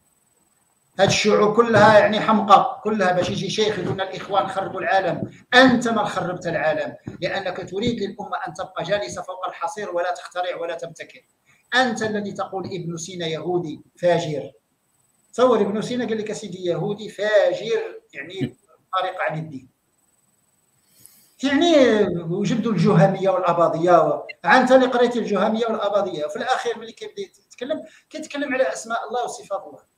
هاد الشعوب كلها يعني حمقى كلها، باش يجي شيخ يقول لنا الاخوان خربوا العالم. انت من خربت العالم، لانك تريد للامه ان تبقى جالسه فوق الحصير ولا تخترع ولا تبتكر. انت الذي تقول ابن سينا يهودي فاجر. تصور ابن سينا قال لك سيدي يهودي فاجر، يعني طريق عن الدين، يعني وجبدوا الجهميه والاباضيه. انت اللي قريتي الجهميه والاباضيه، وفي الاخير ملي كيبدا يتكلم كيتكلم على اسماء الله وصفات الله.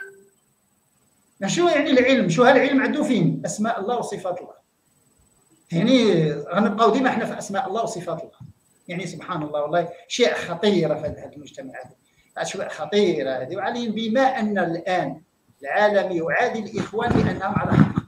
شو يعني العلم؟ شو هالعلم عنده فين؟ اسماء الله وصفات الله. يعني غنبقاو ديما احنا في اسماء الله وصفات الله. يعني سبحان الله، والله شيء خطيره في هذا المجتمع، هذا اشياء خطيره هذه. وعليهم بما ان الان العالم يعادي الاخوان لانهم على حق.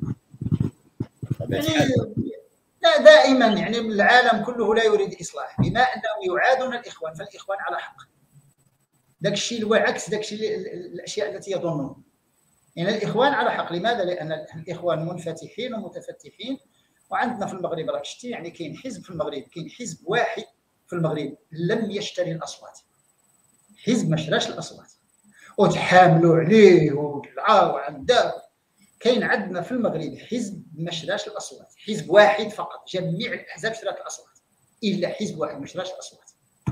يعني لا دائما يعني العالم كله لا يريد الاصلاح، بما انهم يعادون الاخوان فالاخوان على حق. داك الشيء اللي هو عكس داك الشيء الاشياء التي يظنون. يعني الاخوان على حق. لماذا؟ لان الاخوان منفتحين ومتفتحين. وعندنا في المغرب راك شتي يعني كاين حزب في المغرب، كاين حزب واحد في المغرب لم يشتري الاصوات، حزب ما شراش الاصوات وتحاملوا عليه والعاو عندك. كاين عندنا في المغرب حزب ما شراش الاصوات، حزب واحد فقط. جميع الاحزاب شرات الاصوات الا حزب واحد ما شراش الاصوات.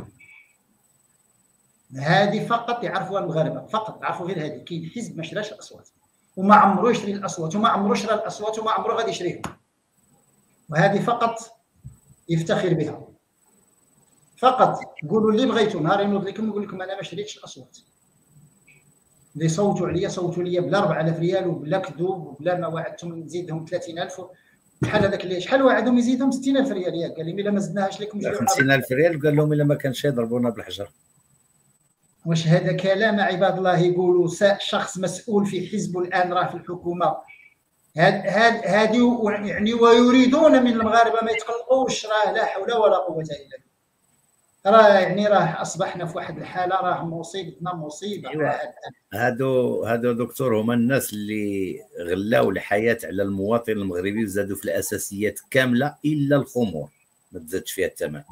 هذه فقط يعرفوها المغاربه، فقط عرفوا غير هذه. كاين حزب ما شراش الاصوات وما عمرو يشري الاصوات وما عمرو شرى الاصوات وما عمرو غادي يشريهم، وهذه فقط يفتخر بها. فقط قولوا اللي بغيتوا، نهار ينوض لكم يقول لكم انا ما شريتش الاصوات. اللي صوتوا عليا صوتوا ليا بلا أربعة آلاف ريال وبلا كذوب وبلا ما وعدتهم نزيدهم ثلاثين ألف. بحال هذاك اللي شحال وعدهم يزيدهم ستين ألف ريال، ياك قال لي الا ما زدناهاش لكم خمسين ألف ريال، قال لهم الا ما كانش يضربونا بالحجر. واش هذا كلام عباد الله يقولوا شخص مسؤول في حزبه الان راه في الحكومه؟ هاد هاد هادي يعني ويريدون من المغاربه ما يتقلقوش. راه لا حول ولا قوه الا بالله. راه يعني راه اصبحنا في واحد الحاله، راه مصيبتنا مصيبه. أيوة. هادو هادو دكتور هما الناس اللي غلاو الحياه على المواطن المغربي وزادوا في الاساسيات كامله الا الخمور ما تزادش فيها الثمن.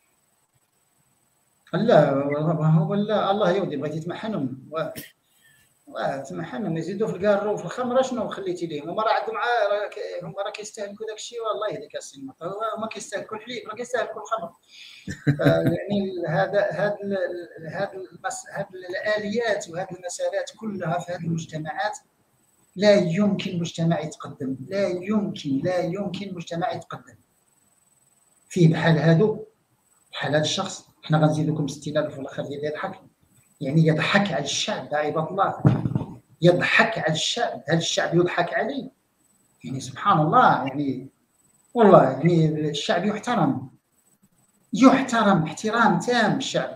لا هو لا الله يودي بغيتي تمحنهم و تمحنهم يزيدوا في الكارو وفي الخمره. شنو خليتي ليهم؟ هما راه عندهم هما راه كيستهلكوا داك الشيء. والله يهديك السيما، هما كيستهلكوا الحليب، راه كيستهلكوا الخمر. يعني هذا هذا هذا هذه الاليات وهذه المسارات كلها في هذه المجتمعات لا يمكن مجتمع يتقدم، لا يمكن لا يمكن مجتمع يتقدم فيه بحال هادو. بحال هذا الشخص حنا غنزيدوكم ستين ألف في الاخر ديال يضحك، يعني يضحك على الشعب. عباد الله يضحك على الشعب، هذا الشعب يضحك عليه. يعني سبحان الله، يعني والله يعني الشعب يحترم. يحترم احترام تام الشعب.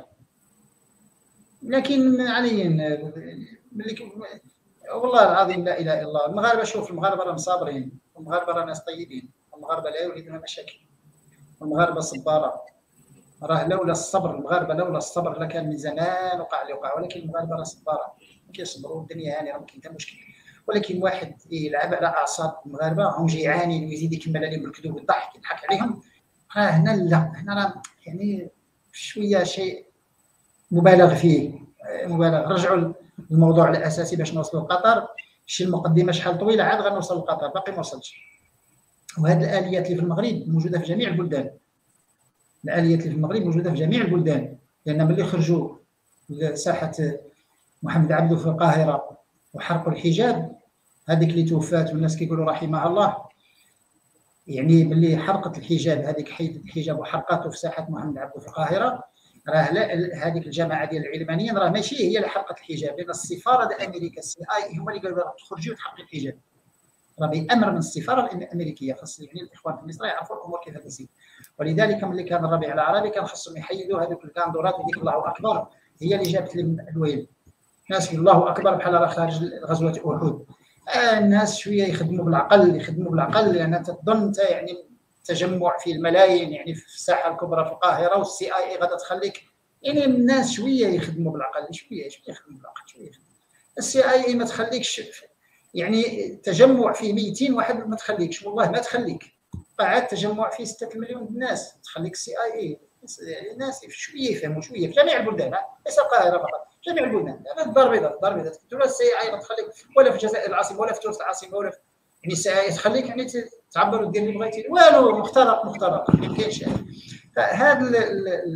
لكن عليا ملي والله العظيم لا اله الا الله، المغاربه شوف المغاربه راهم صابرين، المغاربه راه ناس طيبين، المغاربه لا يريدون مشاكل، المغاربه صباره، راه لولا الصبر المغاربه لولا الصبر لكان من زمان وقع اللي وقع، ولكن المغاربه راه صباره كيصبروا الدنيا هانيه راه ما كاين حتى مشكل. ولكن واحد يلعب على اعصاب المغاربه هم جيعانين ويزيد يكمل عليهم بالكذوب والضحك يضحك عليهم، راه هنا لا هنا راه يعني شويه شيء مبالغ فيه مبالغ. رجعوا الموضوع الاساسي باش نوصلوا لقطر، شي المقدمه شحال طويله عاد غنوصل لقطر باقي ما وصلتش. وهذه الاليات اللي في المغرب موجوده في جميع البلدان، الاليات اللي في المغرب موجوده في جميع البلدان، لان ملي خرجوا لساحه محمد عبده في القاهره وحرقوا الحجاب، هذيك اللي توفات والناس كيقولوا رحمها الله، يعني ملي حرقت الحجاب هذيك حيدت الحجاب وحرقته في ساحه محمد عبده في القاهره، راه هذيك الجماعه ديال العلمانيين راه ماشي هي اللي حرقت الحجاب، لان السفاره ديال امريكا السي اي هما اللي قالوا لها تخرجي وتحرقي الحجاب، راه بامر من السفاره الامريكيه. خاص يعني الاخوان في مصر يعرفوا الامور كيف تسير. ولذلك ملي كان الربيع العربي كان خصهم يحيدوا هذوك الكاندورات وديك الله اكبر هي اللي جابت لهم الويل. الناس الله اكبر بحال راه خارج غزوه احد. آه الناس شويه يخدموا بالعقل يخدموا بالعقل لان تظن انت يعني تجمع في الملايين يعني في الساحه الكبرى في القاهره والسي اي اي غادا تخليك، يعني الناس شويه يخدموا بالعقل شويه شويه يخدموا بالعقل شويه. السي اي اي ما تخليكش يعني تجمع فيه مئتين واحد ما تخليكش والله ما تخليك، قاعد تجمع فيه ستة مليون الناس تخليك السي اي اي. الناس شويه يفهموا شويه في جميع البلدان ليس القاهره فقط جميع البلدان. الدار البيضاء الدار البيضاء ولا السي اي ما تخليك ولا في الجزائر العاصمه ولا في تونس العاصمه ولا في يعني السي اي تخليك يعني تعبر ودير اللي بغيتي والو مخترق مخترق ما كاينش. فهذا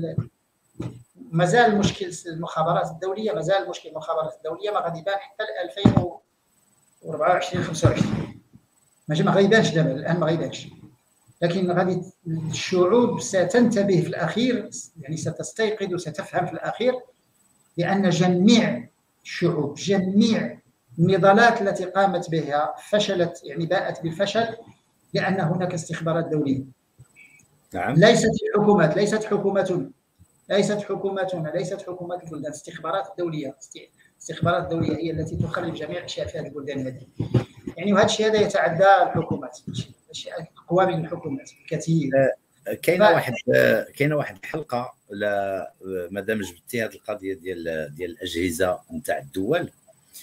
مازال مشكل المخابرات الدوليه مازال مشكل المخابرات الدوليه ما غادي يبان حتى ألفين وأربعة وعشرين خمسة وعشرين ما غيبانش دابا الان ما غيبانش، لكن غادي الشعوب ستنتبه في الاخير يعني ستستيقظ وستفهم في الاخير بان جميع الشعوب جميع النضالات التي قامت بها فشلت يعني باءت بالفشل لان هناك استخبارات دوليه. نعم. ليست الحكومات ليست حكومتنا ليست حكومتنا ليست حكومات البلدان، الاستخبارات الدوليه الاستخبارات الدوليه هي التي تخرج جميع الاشياء في هذه البلدان هذه. يعني وهذا الشيء هذا يتعدى الحكومات اقوى من الحكومات كثير. كاينه ف... واحد كاينه واحد الحلقه مادام جبتي هذه القضيه ديال ديال الاجهزه نتاع الدول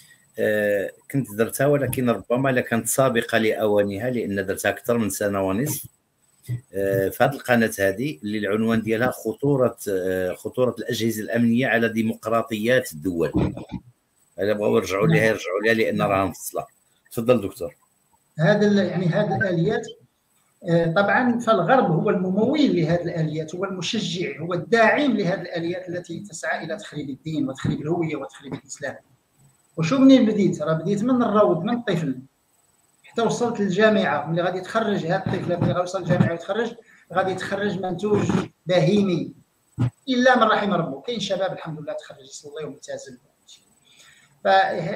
كنت درتها ولكن ربما لا كانت سابقه لاوانها لان درتها اكثر من سنه ونصف في هذه القناه هذه اللي العنوان ديالها خطوره خطوره الاجهزه الامنيه على ديمقراطيات الدول. الا بغاو يرجعوا ليها يرجعوا ليها لان راها مفصله. تفضل دكتور. هذا يعني هذه الاليات طبعا فالغرب هو الممول لهذه الاليات هو المشجع هو الداعم لهذه الاليات التي تسعى الى تخريب الدين وتخريب الهويه وتخريب الاسلام. وشو منين بديت؟ راه بديت من الروض من الطفل حتى وصلت للجامعه. ملي غادي يتخرج هذا الطفل ملي غيوصل للجامعه ويتخرج غادي يتخرج منتوج بهيمي الا من رحم ربه. كاين شباب الحمد لله تخرج يصلي وملتزم. ف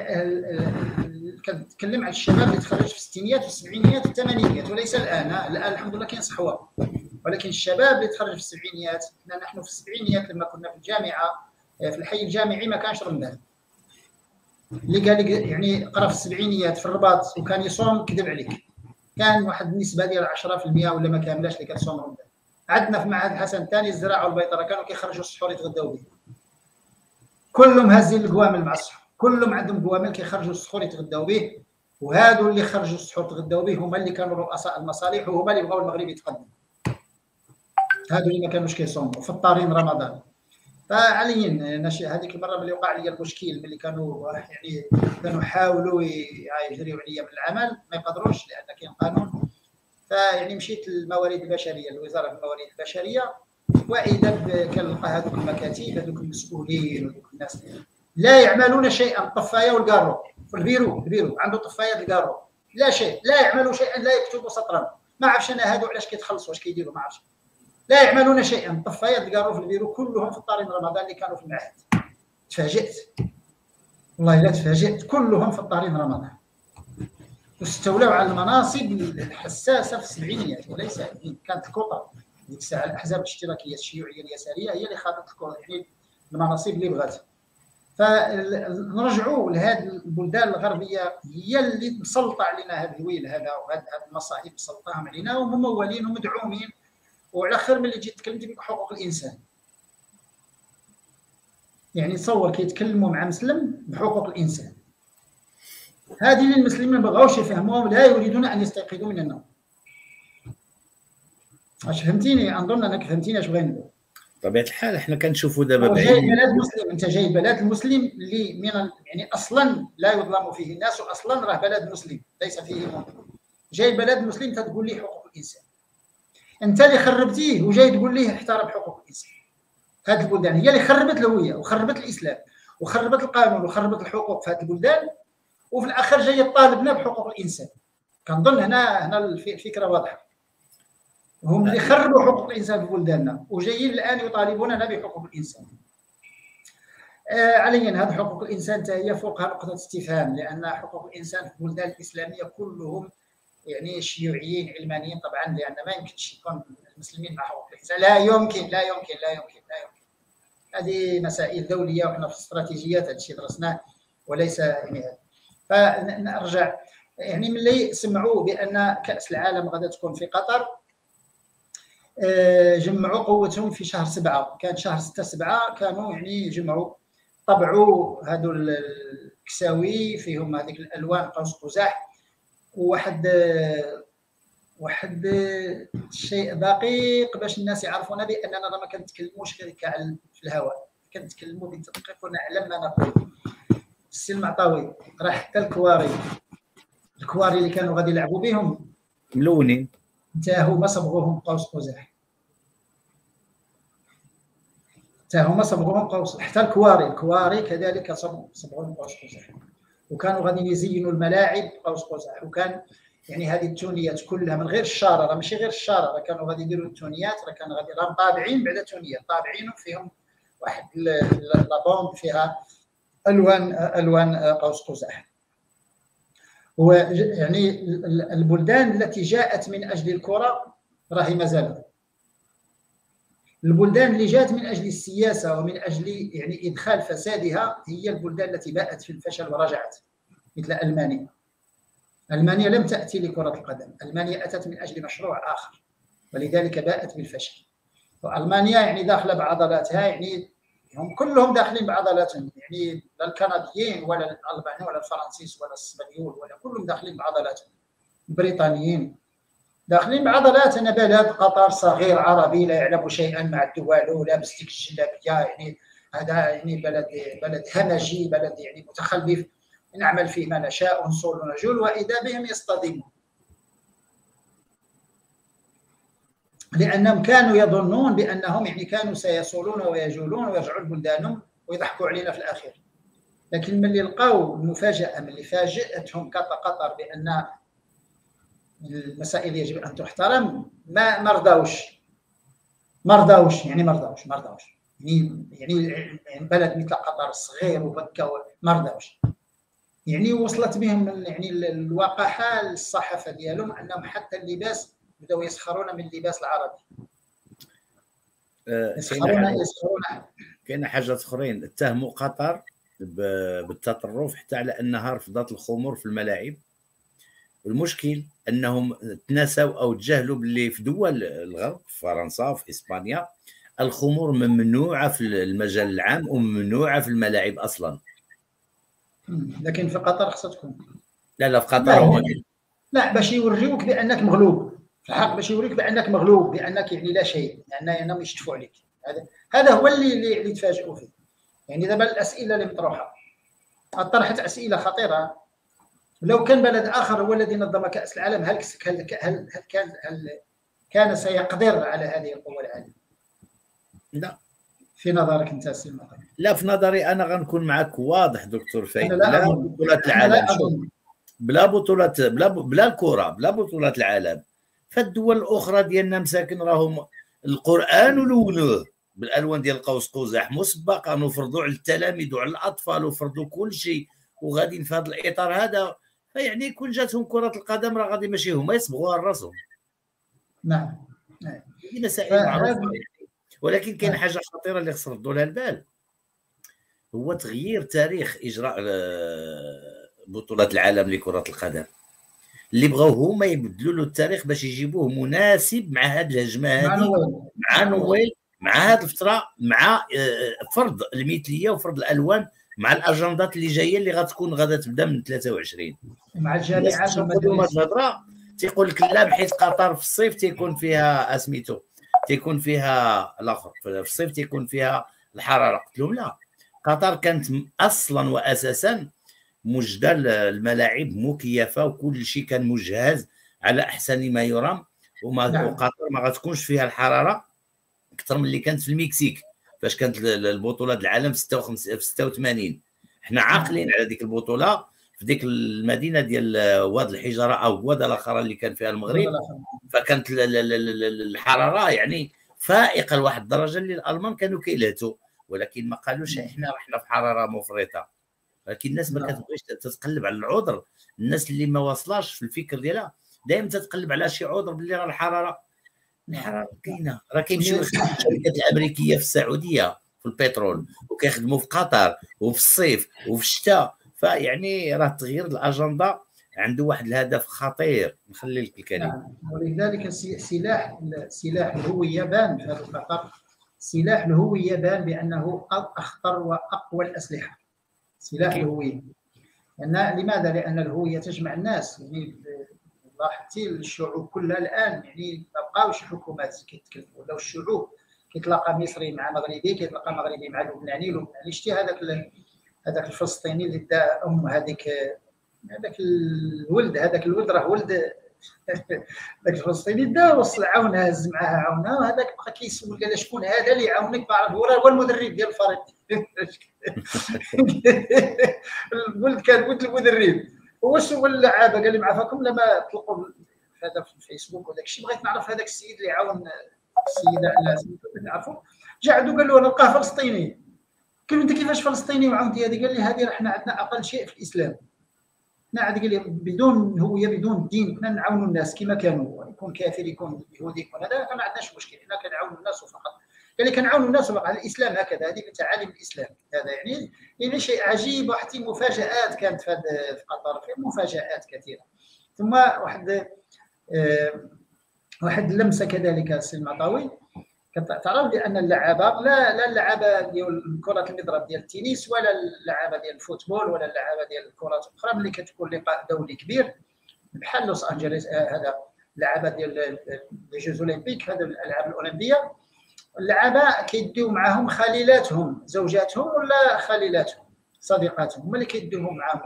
كنتكلم على الشباب اللي تخرج في الستينيات والسبعينيات والثمانينيات وليس الان. الان الحمد لله كاين صحوه، ولكن الشباب اللي تخرج في السبعينيات نحن في السبعينيات لما كنا في الجامعه في الحي الجامعي ما كانش رمضان. اللي قال يعني قرا في السبعينيات في الرباط وكان يصوم كذب عليك. كان واحد النسبه ديال عشرة في المئة ولا ما كاملاش اللي كتصوم رمضان. عندنا في معهد الحسن الثاني الزراعه والبيطره كانوا كيخرجوا السحور يتغداو به. كلهم هازين القوامل مع السحور، كلهم عندهم قوامل كيخرجوا السحور يتغداو به. وهادو اللي خرجوا السحور تغداو به هما اللي كانوا رؤساء المصالح وهما اللي بغاو المغرب يتقدم. هادو اللي ما كانوش كيصوموا فطارين رمضان. فعليا هذيك المره ملي وقع لي المشكل ملي كانوا يعني كانوا حاولوا يجريوا عليا بالعمل ما يقدروش لان كاين قانون. فيعني مشيت للموارد البشريه لوزاره الموارد البشريه واذا كنلقى هذوك المكاتب هذوك المسؤولين وهذوك الناس لا يعملون شيئا. الطفايه والكارو في البيرو البيرو عنده طفايه الكارو لا شيء لا يعملوا شيئا لا يكتبوا سطرا. ما عرفش انا هادو علاش كيتخلصوا واش كيديروا ما عرفش. لا يعملون شيئا. طفايات الكارو في البيرو كلهم في الطارين رمضان اللي كانوا في المعهد. تفاجئت والله لا تفاجئت كلهم في الطارين رمضان واستولوا على المناصب الحساسه في السبعينيات وليس كانت الكوطه ديك الساعه الاحزاب الاشتراكيه الشيوعيه اليساريه هي اللي خاضت يعني المناصب اللي بغات. فنرجعوا لهذه البلدان الغربيه هي اللي مسلطه علينا هذا الويل هذا وهذه المصائب مسلطاهم علينا، وممولين ومدعومين. وعلى خير ملي جيت تكلمت بحقوق الانسان، يعني تصور كيتكلموا مع مسلم بحقوق الانسان، هذه اللي المسلمين ما بغاوش يفهموها ولا يريدون ان يستيقظوا من النوم. واش فهمتيني؟ اظن انك فهمتيني اش بغينا نقول. بطبيعه الحال احنا كنشوفوا دابا جاي بلاد مسلم، انت جاي بلاد المسلم اللي من يعني اصلا لا يظلم فيه الناس، واصلا راه بلد مسلم ليس فيه منظم. جاي بلد مسلم تقول لي حقوق الانسان، انت اللي خربتيه وجاي تقول ليه احترم حقوق الانسان. هذه البلدان هي اللي خربت الهويه وخربت الاسلام وخربت القانون وخربت الحقوق في هذه البلدان، وفي الاخر جاي تطالبنا بحقوق الانسان. كنظن هنا هنا الفكره واضحه. هم اللي خربوا حقوق الانسان في بلداننا وجايين الان يطالبوننا بحقوق الانسان. آه عليا هذه حقوق الانسان هي فوقها نقطه استفهام، لان حقوق الانسان في البلدان الاسلاميه كلهم يعني شيوعيين علمانيين طبعا، لان ما يمكنش يكون المسلمين مع حقوق الانسان، لا يمكن لا يمكن لا يمكن لا يمكن. هذه مسائل دوليه وحنا في الاستراتيجيات هذا الشيء درسناه وليس يعني هذا. فنرجع يعني ملي سمعوا بان كاس العالم غادا تكون في قطر، جمعوا قوتهم في شهر سبعة، كان شهر ستة سبعة كانوا يعني جمعوا طبعوا هادو الكساوي فيهم هذيك الالوان قوس قزح، وواحد واحد الشيء دقيق باش الناس يعرفونا باننا ما كنتكلموش غير في الهواء، كنتكلموا بالتدقيق ونعلم ما نقول. السي المعطاوي راه حتى الكواري الكواري اللي كانوا غادي يلعبوا بهم ملونين حتى هما صبغوهم قوس قزح، حتى هما صبغوهم قوس، حتى الكواري الكواري كذلك صبغوهم قوس قزح، وكانوا غادي يزينوا الملاعب قوس قزح. وكان يعني هذه التونيات كلها من غير الشاره، راه ماشي غير الشاره، راه كانوا غادي يديروا التونيات، راه كان غادي راهم طابعين بعد تونيات طابعين فيهم واحد لابوند فيها الوان الوان قوس قزح. ويعني البلدان التي جاءت من اجل الكره راهي ما زالت، البلدان اللي جاءت من اجل السياسه ومن اجل يعني ادخال فسادها هي البلدان التي باءت في الفشل ورجعت، مثل المانيا. المانيا لم تاتي لكره القدم، المانيا اتت من اجل مشروع اخر ولذلك باءت بالفشل. والمانيا يعني داخله بعضلاتها، يعني هم كلهم داخلين بعضلاتهم، يعني لا الكنديين ولا الالبان ولا الفرنسيس ولا الاسبانيول ولا كلهم داخلين بعضلاتهم. البريطانيين داخلين بعضلات. انا بلد قطر صغير عربي لا يعلم شيئا مع الدول ولابس ديك الجلابيه، يعني هذا يعني بلد بلد همجي، بلد يعني متخلف، نعمل فيه ما نشاء ونصول ونجول، واذا بهم يصطدمون، لانهم كانوا يظنون بانهم يعني كانوا سيصولون ويجولون ويرجعون بلدانهم ويضحكوا علينا في الاخير. لكن ملي لقاو المفاجاه، ملي فاجاتهم قطر بان المسائل يجب ان تحترم، ما مرضاوش مرضاوش يعني مرضاوش مرضاوش يعني يعني بلد مثل قطر الصغير وبكى مرضاوش. يعني وصلت بهم يعني الوقاحه للصحافه ديالهم انهم حتى اللباس بداو يسخرون من اللباس العربي. يسخرون يسخرون كاين حاجات اخرين، اتهموا قطر بالتطرف حتى على انها رفضت الخمور في الملاعب. والمشكل انهم تناسوا او تجاهلوا باللي في دول الغرب، في فرنسا وفي اسبانيا، الخمور ممنوعه في المجال العام وممنوعه في الملاعب اصلا. لكن في قطر خصها تكون. لا لا في قطر هما لا باش يوريوك بانك مغلوب، في الحق باش يوريك بانك مغلوب، بانك يعني لا شيء، لانهم يشتفوا عليك. هذا هذا هو اللي اللي تفاجئوا فيه. يعني دابا الاسئله اللي مطروحه طرحت اسئله خطيره. لو كان بلد اخر هو الذي نظم كاس العالم، هل هل هل كان هل كان سيقدر على هذه القوه العالميه؟ لا. في نظرك انت سي المطر؟ لا، في نظري انا غنكون معك واضح دكتور فايد. بلا بطولات العالم، بلا بطولات بلا بلا الكره، بلا بطولات العالم، فالدول الاخرى ديالنا مساكن راهم القران ولونوه بالالوان ديال قوس قزح مسبقا، وفرضوا على التلاميذ وعلى الاطفال وفرضوا كل شيء، وغاديين في هذا الاطار هذا. فيعني كون جاتهم كره القدم راه غادي ماشي هما يصبغوها لراسهم. نعم. هذه مسائل معروفه، ولكن كاين حاجه خطيره اللي خصنا نردوا لها البال، هو تغيير تاريخ اجراء بطوله العالم لكره القدم. اللي بغاو هما يبدلوا له التاريخ باش يجيبوه مناسب مع هذه الهجمه هذه، مع نويل، مع هذه الفتره، مع فرض المثليه وفرض الالوان، مع الاجندات اللي جايه اللي غتكون غادا تبدا من ثلاثة وعشرين مع الجامعات والمدارس. الهضره تيقول لك لا، بحيث قطر في الصيف تيكون فيها اسميتو، تيكون فيها الاخر في الصيف تيكون فيها الحراره. قلت لهم لا، قطر كانت اصلا واساسا مجدى الملاعب مكيفه وكل شيء كان مجهز على احسن ما يرام، وما نعم. وقطر ما غتكونش فيها الحراره اكثر من اللي كانت في المكسيك فاش كانت البطوله العالم في ستة وثمانين. حنا عاقلين على ديك البطوله في ديك المدينه ديال واد الحجره او واد الاخر اللي كان فيها المغرب، فكانت الحراره يعني فائقه لواحد الدرجه اللي الالمان كانوا كيلهتوا، ولكن ما قالوش احنا رحنا في حراره مفرطه. ولكن الناس ما كتبغيش تتقلب على العذر، الناس اللي ما واصلاش في الفكر ديالها دائما تتقلب على شي عذر باللي راه الحراره الحراره كاينه، راه كيمشيو يخدموا في الشركات الامريكيه في السعوديه في البترول، وكيخدموا في قطر وفي الصيف وفي الشتاء. فيعني راه تغيير الاجنده عنده واحد الهدف خطير. نخلي لك الكلمه. نعم. ولذلك سلاح سلاح الهويه بان في هذا الخطر، سلاح الهويه بان بانه اخطر واقوى الاسلحه، سلاح الهويه. لأن لماذا؟ لأن الهويه تجمع الناس. يعني لاحظتي الشعوب كلها الان يعني ما بقاوش حكومات كيتكلموا، ولاو الشعوب كيتلاقى مصري مع مغربي، كيتلاقى مغربي مع لبناني، لبناني. شتي هذاك هذاك الفلسطيني اللي دا ام هذيك هذاك الولد هذاك الولد راه ولد ذاك الفلسطيني دا وصل عاون هز معها عاونه، وهذاك بقى كيسول قال شكون هذا اللي يعاونك؟ بعرف هو هو المدرب ديال الفريق. الولد كان ولد المدرب، هو سول اللعابه قال لهم عافاكم لما طلقوا هذا في الفيسبوك وداك الشيء، بغيت نعرف هذاك السيد اللي عاون السيده لا نعرفوا. جا عندو قال له انا لقاه فلسطيني. قال له انت كيفاش فلسطيني وعاونتي هذه؟ قال لي هذه حنا عندنا اقل شيء في الاسلام، حنا عاد قال لي بدون هويه بدون دين كنا نعاونوا الناس كما كانوا، يكون كافر يكون يهودي يكون هذا ما عندناش مشكل، حنا كنعاونوا الناس فقط. قال لي كنعاونوا الناس فقط، الاسلام هكذا، هذه من تعاليم الاسلام. هذا يعني يعني شيء عجيب. واحد المفاجآت كانت في في قطر، في مفاجآت كثيره. ثم واحد أه واحد اللمسه كذلك سي المعطاوي، كتعرف بان اللعابه لا لا اللعابه ديال كره المضرب ديال التنس، ولا اللعابه ديال الفوتبول، ولا اللعابه ديال الكرات الاخرى، ملي كتكون لقاء دولي كبير بحال لوس انجلوس، هذا اللعابه ديال لي جوز اولمبيك، هذا الالعاب الاولمبيه، اللعابه كيديو معاهم خليلاتهم زوجاتهم ولا خليلاتهم صديقاتهم، هما اللي كيديوهم معاهم.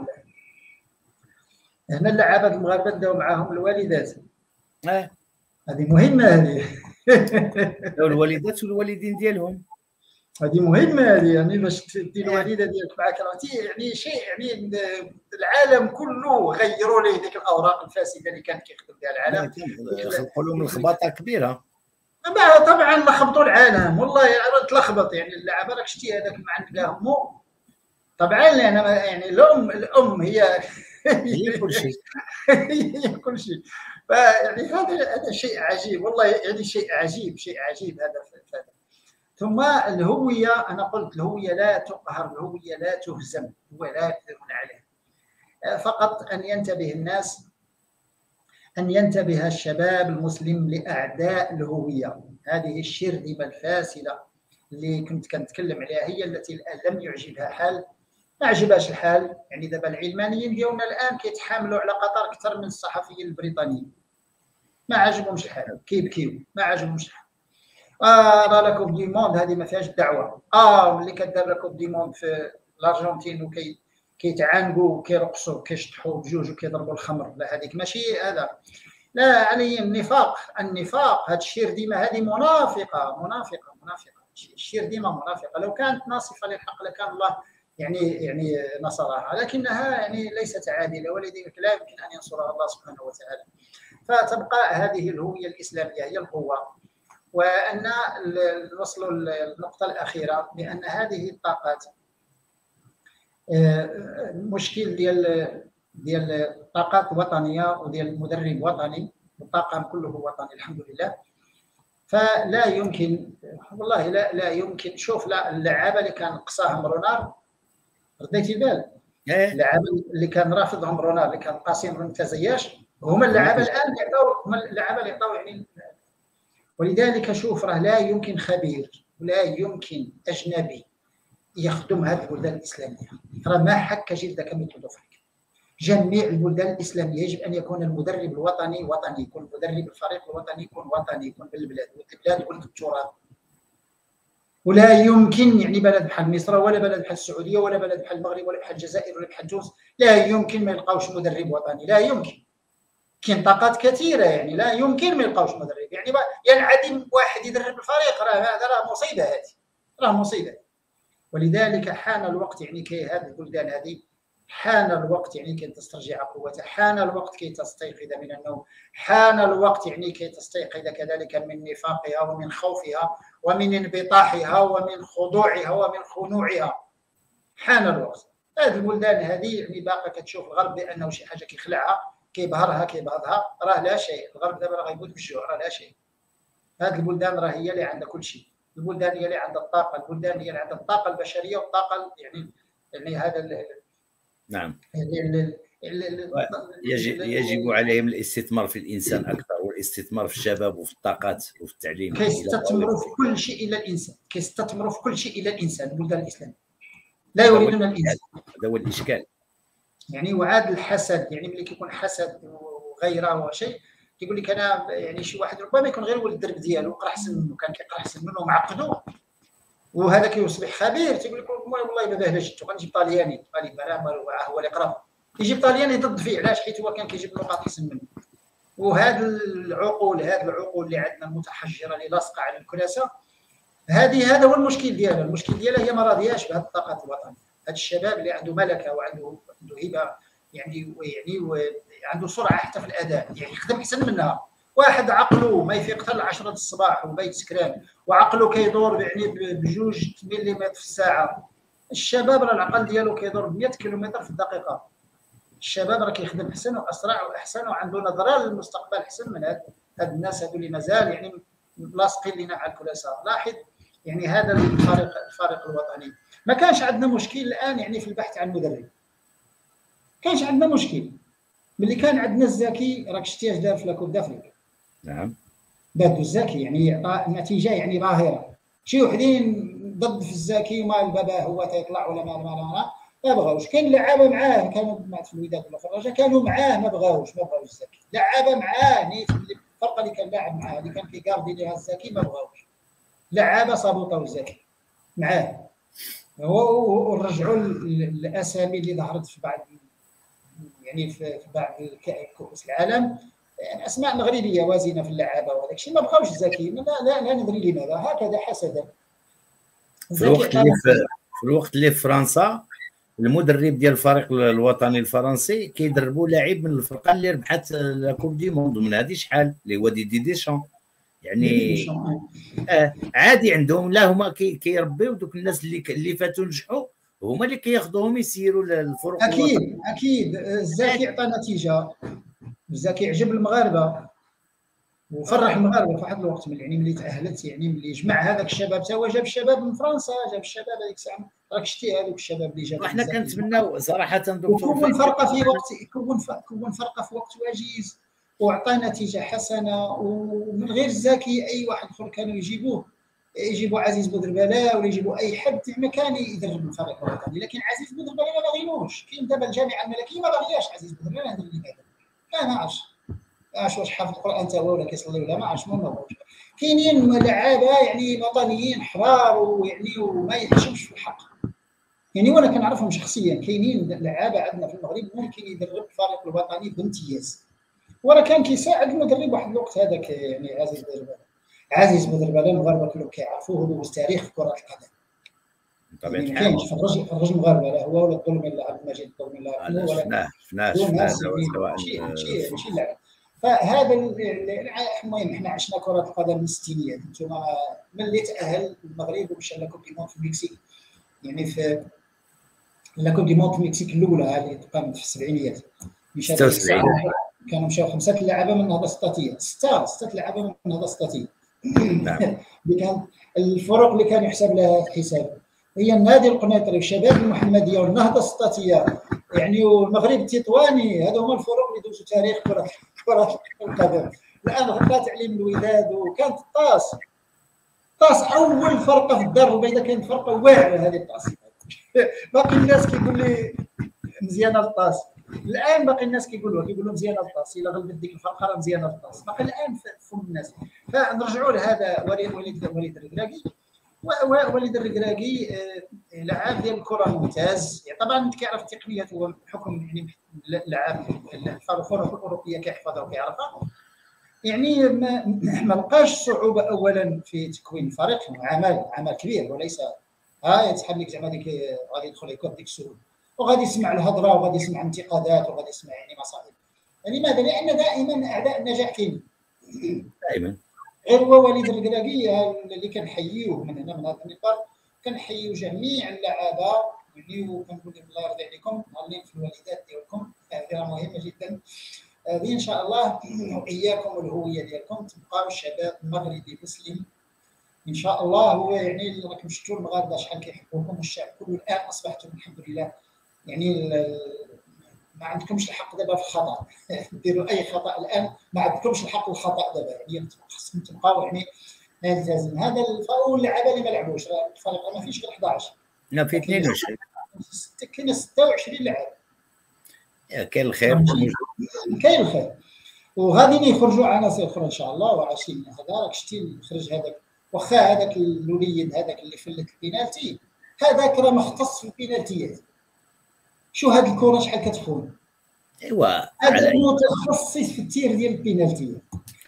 هنا اللعابه المغاربه داو معاهم الوالدات. اه هذه مهمه هذه. الوالدات والوالدين ديالهم، هذه مهمه هذه، يعني باش تدي الوالده ديالك معك راه يعني شيء يعني العالم كله غيروا ليه ديك الاوراق الفاسده اللي كان كيخدم بها العالم، خلقوا لهم الخباطه كبيره. طبعا لخبطوا العالم والله يعني تلخبط. يعني اللعابه راك شتي هذاك ما عندها امو طبعا، لان يعني الام الام هي هي كل شيء هي كل شيء. فيعني هذا هذا شيء عجيب والله، يعني شيء عجيب شيء عجيب هذا هذا. ثم الهويه، انا قلت الهويه لا تقهر، الهويه لا تهزم ولا يقدرون عليها. فقط ان ينتبه الناس، ان ينتبه الشباب المسلم لاعداء الهويه. هذه الشرذمه الفاسده اللي كنت كنتكلم عليها هي التي الان لم يعجبها حال، ما عجبهاش الحال. يعني دابا العلمانيين ديالنا الان كيتحاملوا على قطر اكثر من الصحفيين البريطانيين، ما عجبهمش الحال، كيبكيو ما عجبهمش الحال. اه راه لا كوب دي موند هذه ما فيهاش دعوه. اه ملي كدار لا كوب دي موند في الارجنتين وكي كيتعانقوا وكيرقصوا وكيشطحوا بجوج وكيضربوا الخمر، لا هذيك ماشي هذا، لا علي النفاق. النفاق هذا الشرذمه هذه منافقه منافقه منافقه، الشرذمه منافقه. لو كانت ناصفه للحق لكان الله يعني يعني نصرها، لكنها يعني ليست عادله، ولذلك لا يمكن ان ينصرها الله سبحانه وتعالى. فتبقى هذه الهويه الاسلاميه هي القوه. وان نوصلوا النقطه الاخيره بان هذه الطاقات، المشكل ديال ديال الطاقات وطنيه وديال المدرب وطني، والطاقم كله وطني الحمد لله. فلا يمكن والله لا لا يمكن. شوف لا اللعابه اللي كان قصاهم رونار، رديتي البال اللعابه اللي كان رافضهم رونار اللي كان قاسم ما تزياش هما اللعابه الان اللي عطاو هما اللعابه اللي عطاو يعني. ولذلك شوف راه لا يمكن خبير ولا يمكن اجنبي يخدم هذه البلدان الاسلاميه. راه ما حك جلدك مثل ظفرك. جميع البلدان الاسلاميه يجب ان يكون المدرب الوطني وطني، يكون مدرب الفريق الوطني يكون وطني، يكون بالبلاد، والبلاد ولد التراث. ولا يمكن يعني بلد بحال مصر ولا بلد بحال السعوديه ولا بلد بحال المغرب ولا بحال الجزائر ولا بحال تونس لا يمكن ما يلقاوش مدرب وطني، لا يمكن. كاين طاقات كثيره يعني لا يمكن ما يلقاوش مدرب، يعني ينعدم واحد يدرب الفريق، راه هذا راه مصيبه، هذه راه مصيبه. ولذلك حان الوقت يعني كي هذه البلدان هذه حان الوقت يعني كي تسترجع قوتها، حان الوقت كي تستيقظ من النوم، حان الوقت يعني كي تستيقظ كذلك من نفاقها ومن خوفها ومن انبطاحها ومن خضوعها ومن خنوعها. حان الوقت. هذه البلدان هذه يعني باقا كتشوف الغرب بانه شي حاجه كيخلعها كيبهرها كيبهضها، راه لا شيء. الغرب دابا راه غيموت بالجوع، راه لا شيء. هذه البلدان راه هي اللي عندها كل شيء، البلدان هي اللي عندها الطاقه، البلدان هي اللي عندها الطاقه البشريه والطاقه يعني يعني هذا نعم. يجب يجب عليهم الاستثمار في الانسان اكثر، والاستثمار في الشباب وفي الطاقات وفي التعليم. كيستثمروا في كل شيء الى الانسان، كيستثمروا في كل شيء الى الانسان. البلدان الاسلاميه لا يريدون الانسان، هذا هو الاشكال يعني. وعاد الحسد يعني ملي كيكون حسد وغيره وشيء كيقول لك انا يعني شي واحد ربما يكون غير ولد الدرب ديالو قرا احسن منه، كان كيقرا احسن منه ومعقدو، وهذا كيصبح خبير تيقول لك والله ما بهلجت غنجيب طالياني طالب برامج هو اللي يقرا، يجيب طالياني ضد فيه. علاش؟ حيت هو كان كيجيب نقاط احسن منه. وهذه العقول هذه العقول اللي عندنا المتحجره اللي لاصقه على الكراسه هذه، هذا هو المشكل ديالها. المشكل ديالها هي ما راضياش بهذه الطاقات الوطنيه. هذا الشباب اللي عنده ملكه وعنده عنده هبه يعني يعني وعنده سرعه حتى في الاداء، يعني يخدم احسن منها. واحد عقله ما يفيق حتى عشرة الصباح وبيت سكران وعقله كيدور يعني بجوج مليمتر في الساعه. الشباب راه العقل ديالو كيدور ب مئة كيلومتر في الدقيقه. الشباب راه كيخدم احسن واسرع واحسن وعنده نظره للمستقبل احسن من هاد هاد الناس هادو اللي مازال يعني لاصقين لنا على الكراسه. لاحظ يعني هذا الفريق الفريق الوطني ما كانش عندنا مشكل الان يعني في البحث عن مدرب، كانش عندنا مشكل ملي كان عندنا الزكي. راك شتي اش دار في لاكوب دافريك؟ نعم بادو الزكي يعني عطى نتيجه يعني باهره. شي وحدين ضد في الزكي وما البابا هو تيطلع ولا ما ما ما بغاوش. كاين لعابه معاه كانوا معاه في الوداد ولا في الرجاء كانوا معاه ما بغاوش ما بغاوش الزكي. لعابه معاه نيت الفرقه اللي كان لاعب معاه اللي كان كيكاردي ليها الزكي ما بغاوش. لعابه صابوطاو الزكي معاه هو ورجعوا الاسامي اللي ظهرت في بعض يعني في بعض كؤوس العالم يعني اسماء مغربيه وازنه في اللعابه وهذاك الشيء ما بغاوش الزكي. لا لا لا ندري لماذا هكذا حسدا. في الوقت اللي في, في الوقت اللي في فرنسا المدرب ديال الفريق الوطني الفرنسي كيدربوا لاعب من الفرقه اللي ربحت لا كوب دي موند من هذه شحال اللي هو دي دي ديشان يعني آه عادي عندهم. لا هما كيربيو دوك الناس اللي اللي فاتوا نجحوا هما اللي كياخذوهم يسيروا للفرق. اكيد الوطن. اكيد الزكي عطى نتيجه، الزكي عجب المغاربه وفرح المغاربه في واحد الوقت من يعني ملي تاهلت يعني ملي جمع هذاك الشباب تا هو جاب الشباب من فرنسا، جاب الشباب هذيك الساعه راك شتي هذوك الشباب اللي جابوا. احنا كنتمناو صراحه دكتور كون فرقه في وقت كون كون فرقه في وقت وجيز وعطى نتيجه حسنه. ومن غير الزكي اي واحد اخر كانوا يجيبوه، يجيبوا عزيز بودرباله ولا يجيبوا اي حد ما كان يدرب الفريق الوطني. لكن عزيز بودرباله ما باغينوش. كاين دابا الجامعه الملكيه ما باغياش عزيز بودرباله. هذا اللي كذا ما عرفتش اش واش حافظ القران تا هو ولا كيصلي ولا ما عرفتش. ما بغاوش. كاينين لعابه يعني وطنيين حرار ويعني وما يحشمش في الحق يعني. وانا كنعرفهم شخصيا. كاينين لعابه عندنا في المغرب ممكن يدرب الفريق الوطني بامتياز، وراه كان كيساعد المدرب واحد الوقت هذاك يعني عزيز بودرباله. عزيز بودرباله المغاربه كلهم كيعرفوه دوز تاريخ في كره القدم طبيعه الحال. كاين في الرجل في الرجل المغاربه لا هو ولا الظلم الا عبد المجيد الظلم الا هو شفناه شفناه شفناه سواء ماشي ماشي لاعب. فهذا المهم احنا عشنا كره القدم من الستينيات. انتم ملي تاهل المغرب ومشى لاكوب دي موند في المكسيك يعني في لاكوب دي موند في المكسيك الاولى اللي تقامت في السبعينيات مشى ستة وسبعين كانوا مشاو خمسه لعابه من النهضه السطاتيه. سته سته لعابه من النهضه السطاتيه نعم. اللي كان الفرق اللي كان يحسب لها حساب هي النادي القنيطري والشباب المحمديه والنهضه السطاتيه يعني والمغرب التطواني، هذو هما الفرق اللي دوزوا تاريخ كره كره القدم. الان غدا تعليم الوداد وكانت الطاس طاس اول فرقه في الدار البيضاء، كانت فرقه واعره هذه الطاس. باقي الناس كيقول لي مزيانه الطاس، الان باقي الناس كيقولوا كيقولوا مزيانه الطاس، الا غلبت ديك الفرقه راه مزيانه الطاس، باقي الان فم الناس. فنرجعوا لهذا وليد وليد وليد الركراكي. وليد الركراكي لعاب ديال الكره ممتاز، يعني طبعا انت كيعرف التقنيات هو بحكم يعني لعاب الفرق الاوروبيه كيحفظها وكيعرفها، يعني ما, ما لقاش صعوبه اولا في تكوين الفريق، عمل عمل كبير وليس ها يتحل لك زعما ديك غادي يدخل يكون ديك السهوله، وغادي يسمع الهضره وغادي يسمع انتقادات وغادي يسمع يعني مصائب. لماذا؟ لان دائما اعداء النجاح كاينين دائما. غير هو وليد الركراكي اللي كنحييوه من هنا من هذا المنبر، كنحييو جميع اللعابه اللي وكنقول لهم الله يرضي عليكم مهلين في الوالدات ديالكم، هذه مهمه جدا. هذه ان شاء الله واياكم والهويه ديالكم تبقاو الشباب المغربي مسلم ان شاء الله. هو يعني راكم شفتوا المغاربه شحال كيحبوكم والشعب كله الان اصبحتم الحمد لله يعني ما عندكمش الحق دابا في الخطا. ديروا اي خطا الان ما عندكمش الحق الخطا دابا، يعني خصكم تبقاو يعني نلتزم هذا الفرق. واللعابه اللي ما لعبوش الفريق ما فيش غير إحدى عشر، لا في اثنين وعشرين، كاين ستة وعشرين لاعب. كاين الخير كاين الخير وغادي يخرجوا عناصر اخرى ان شاء الله. وعشرين هذا راك شتي خرج هذاك، واخا هذاك الوليد هذاك اللي فلت البينالتي هذاك راه مختص في البينالتيات. شو هاد الكره شحال كتخون، ايوا هذا متخصص في التير ديال البينالتيات.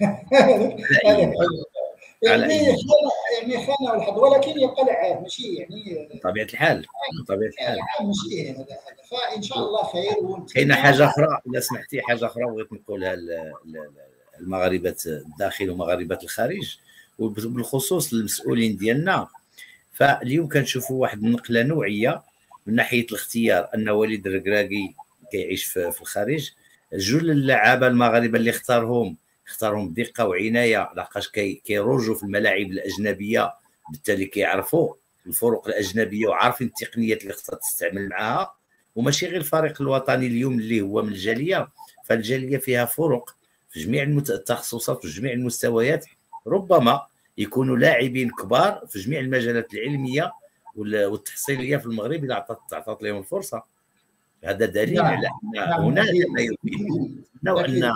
هذاك يعني يعني خانه والحظ، ولكن يبقى لعاب ماشي يعني بطبيعه الحال بطبيعه الحال ماشي هذا هذا. فان شاء الله خير. كاينه حاجه اخرى اذا سمحتي، حاجه اخرى بغيت نقولها المغاربه الداخل ومغاربه الخارج وبالخصوص المسؤولين ديالنا. فاليوم كنشوفوا واحد النقله نوعيه من ناحيه الاختيار، ان وليد الركراكي كيعيش في الخارج. جل اللعابه المغاربه اللي اختارهم اختارهم بدقه وعنايه، لقاش كيروجوا في الملاعب الاجنبيه، بالتالي كيعرفوا الفرق الاجنبيه وعارفين التقنيات اللي خصها تستعمل معها. وماشي غير الفريق الوطني اليوم اللي هو من الجاليه، فالجاليه فيها فرق في جميع التخصصات وفي جميع المستويات، ربما يكونوا لاعبين كبار في جميع المجالات العلميه والتحصيليه في المغرب اذا اعطت لهم الفرصه. هذا دليل على ان هناك ما يمكن نوع ان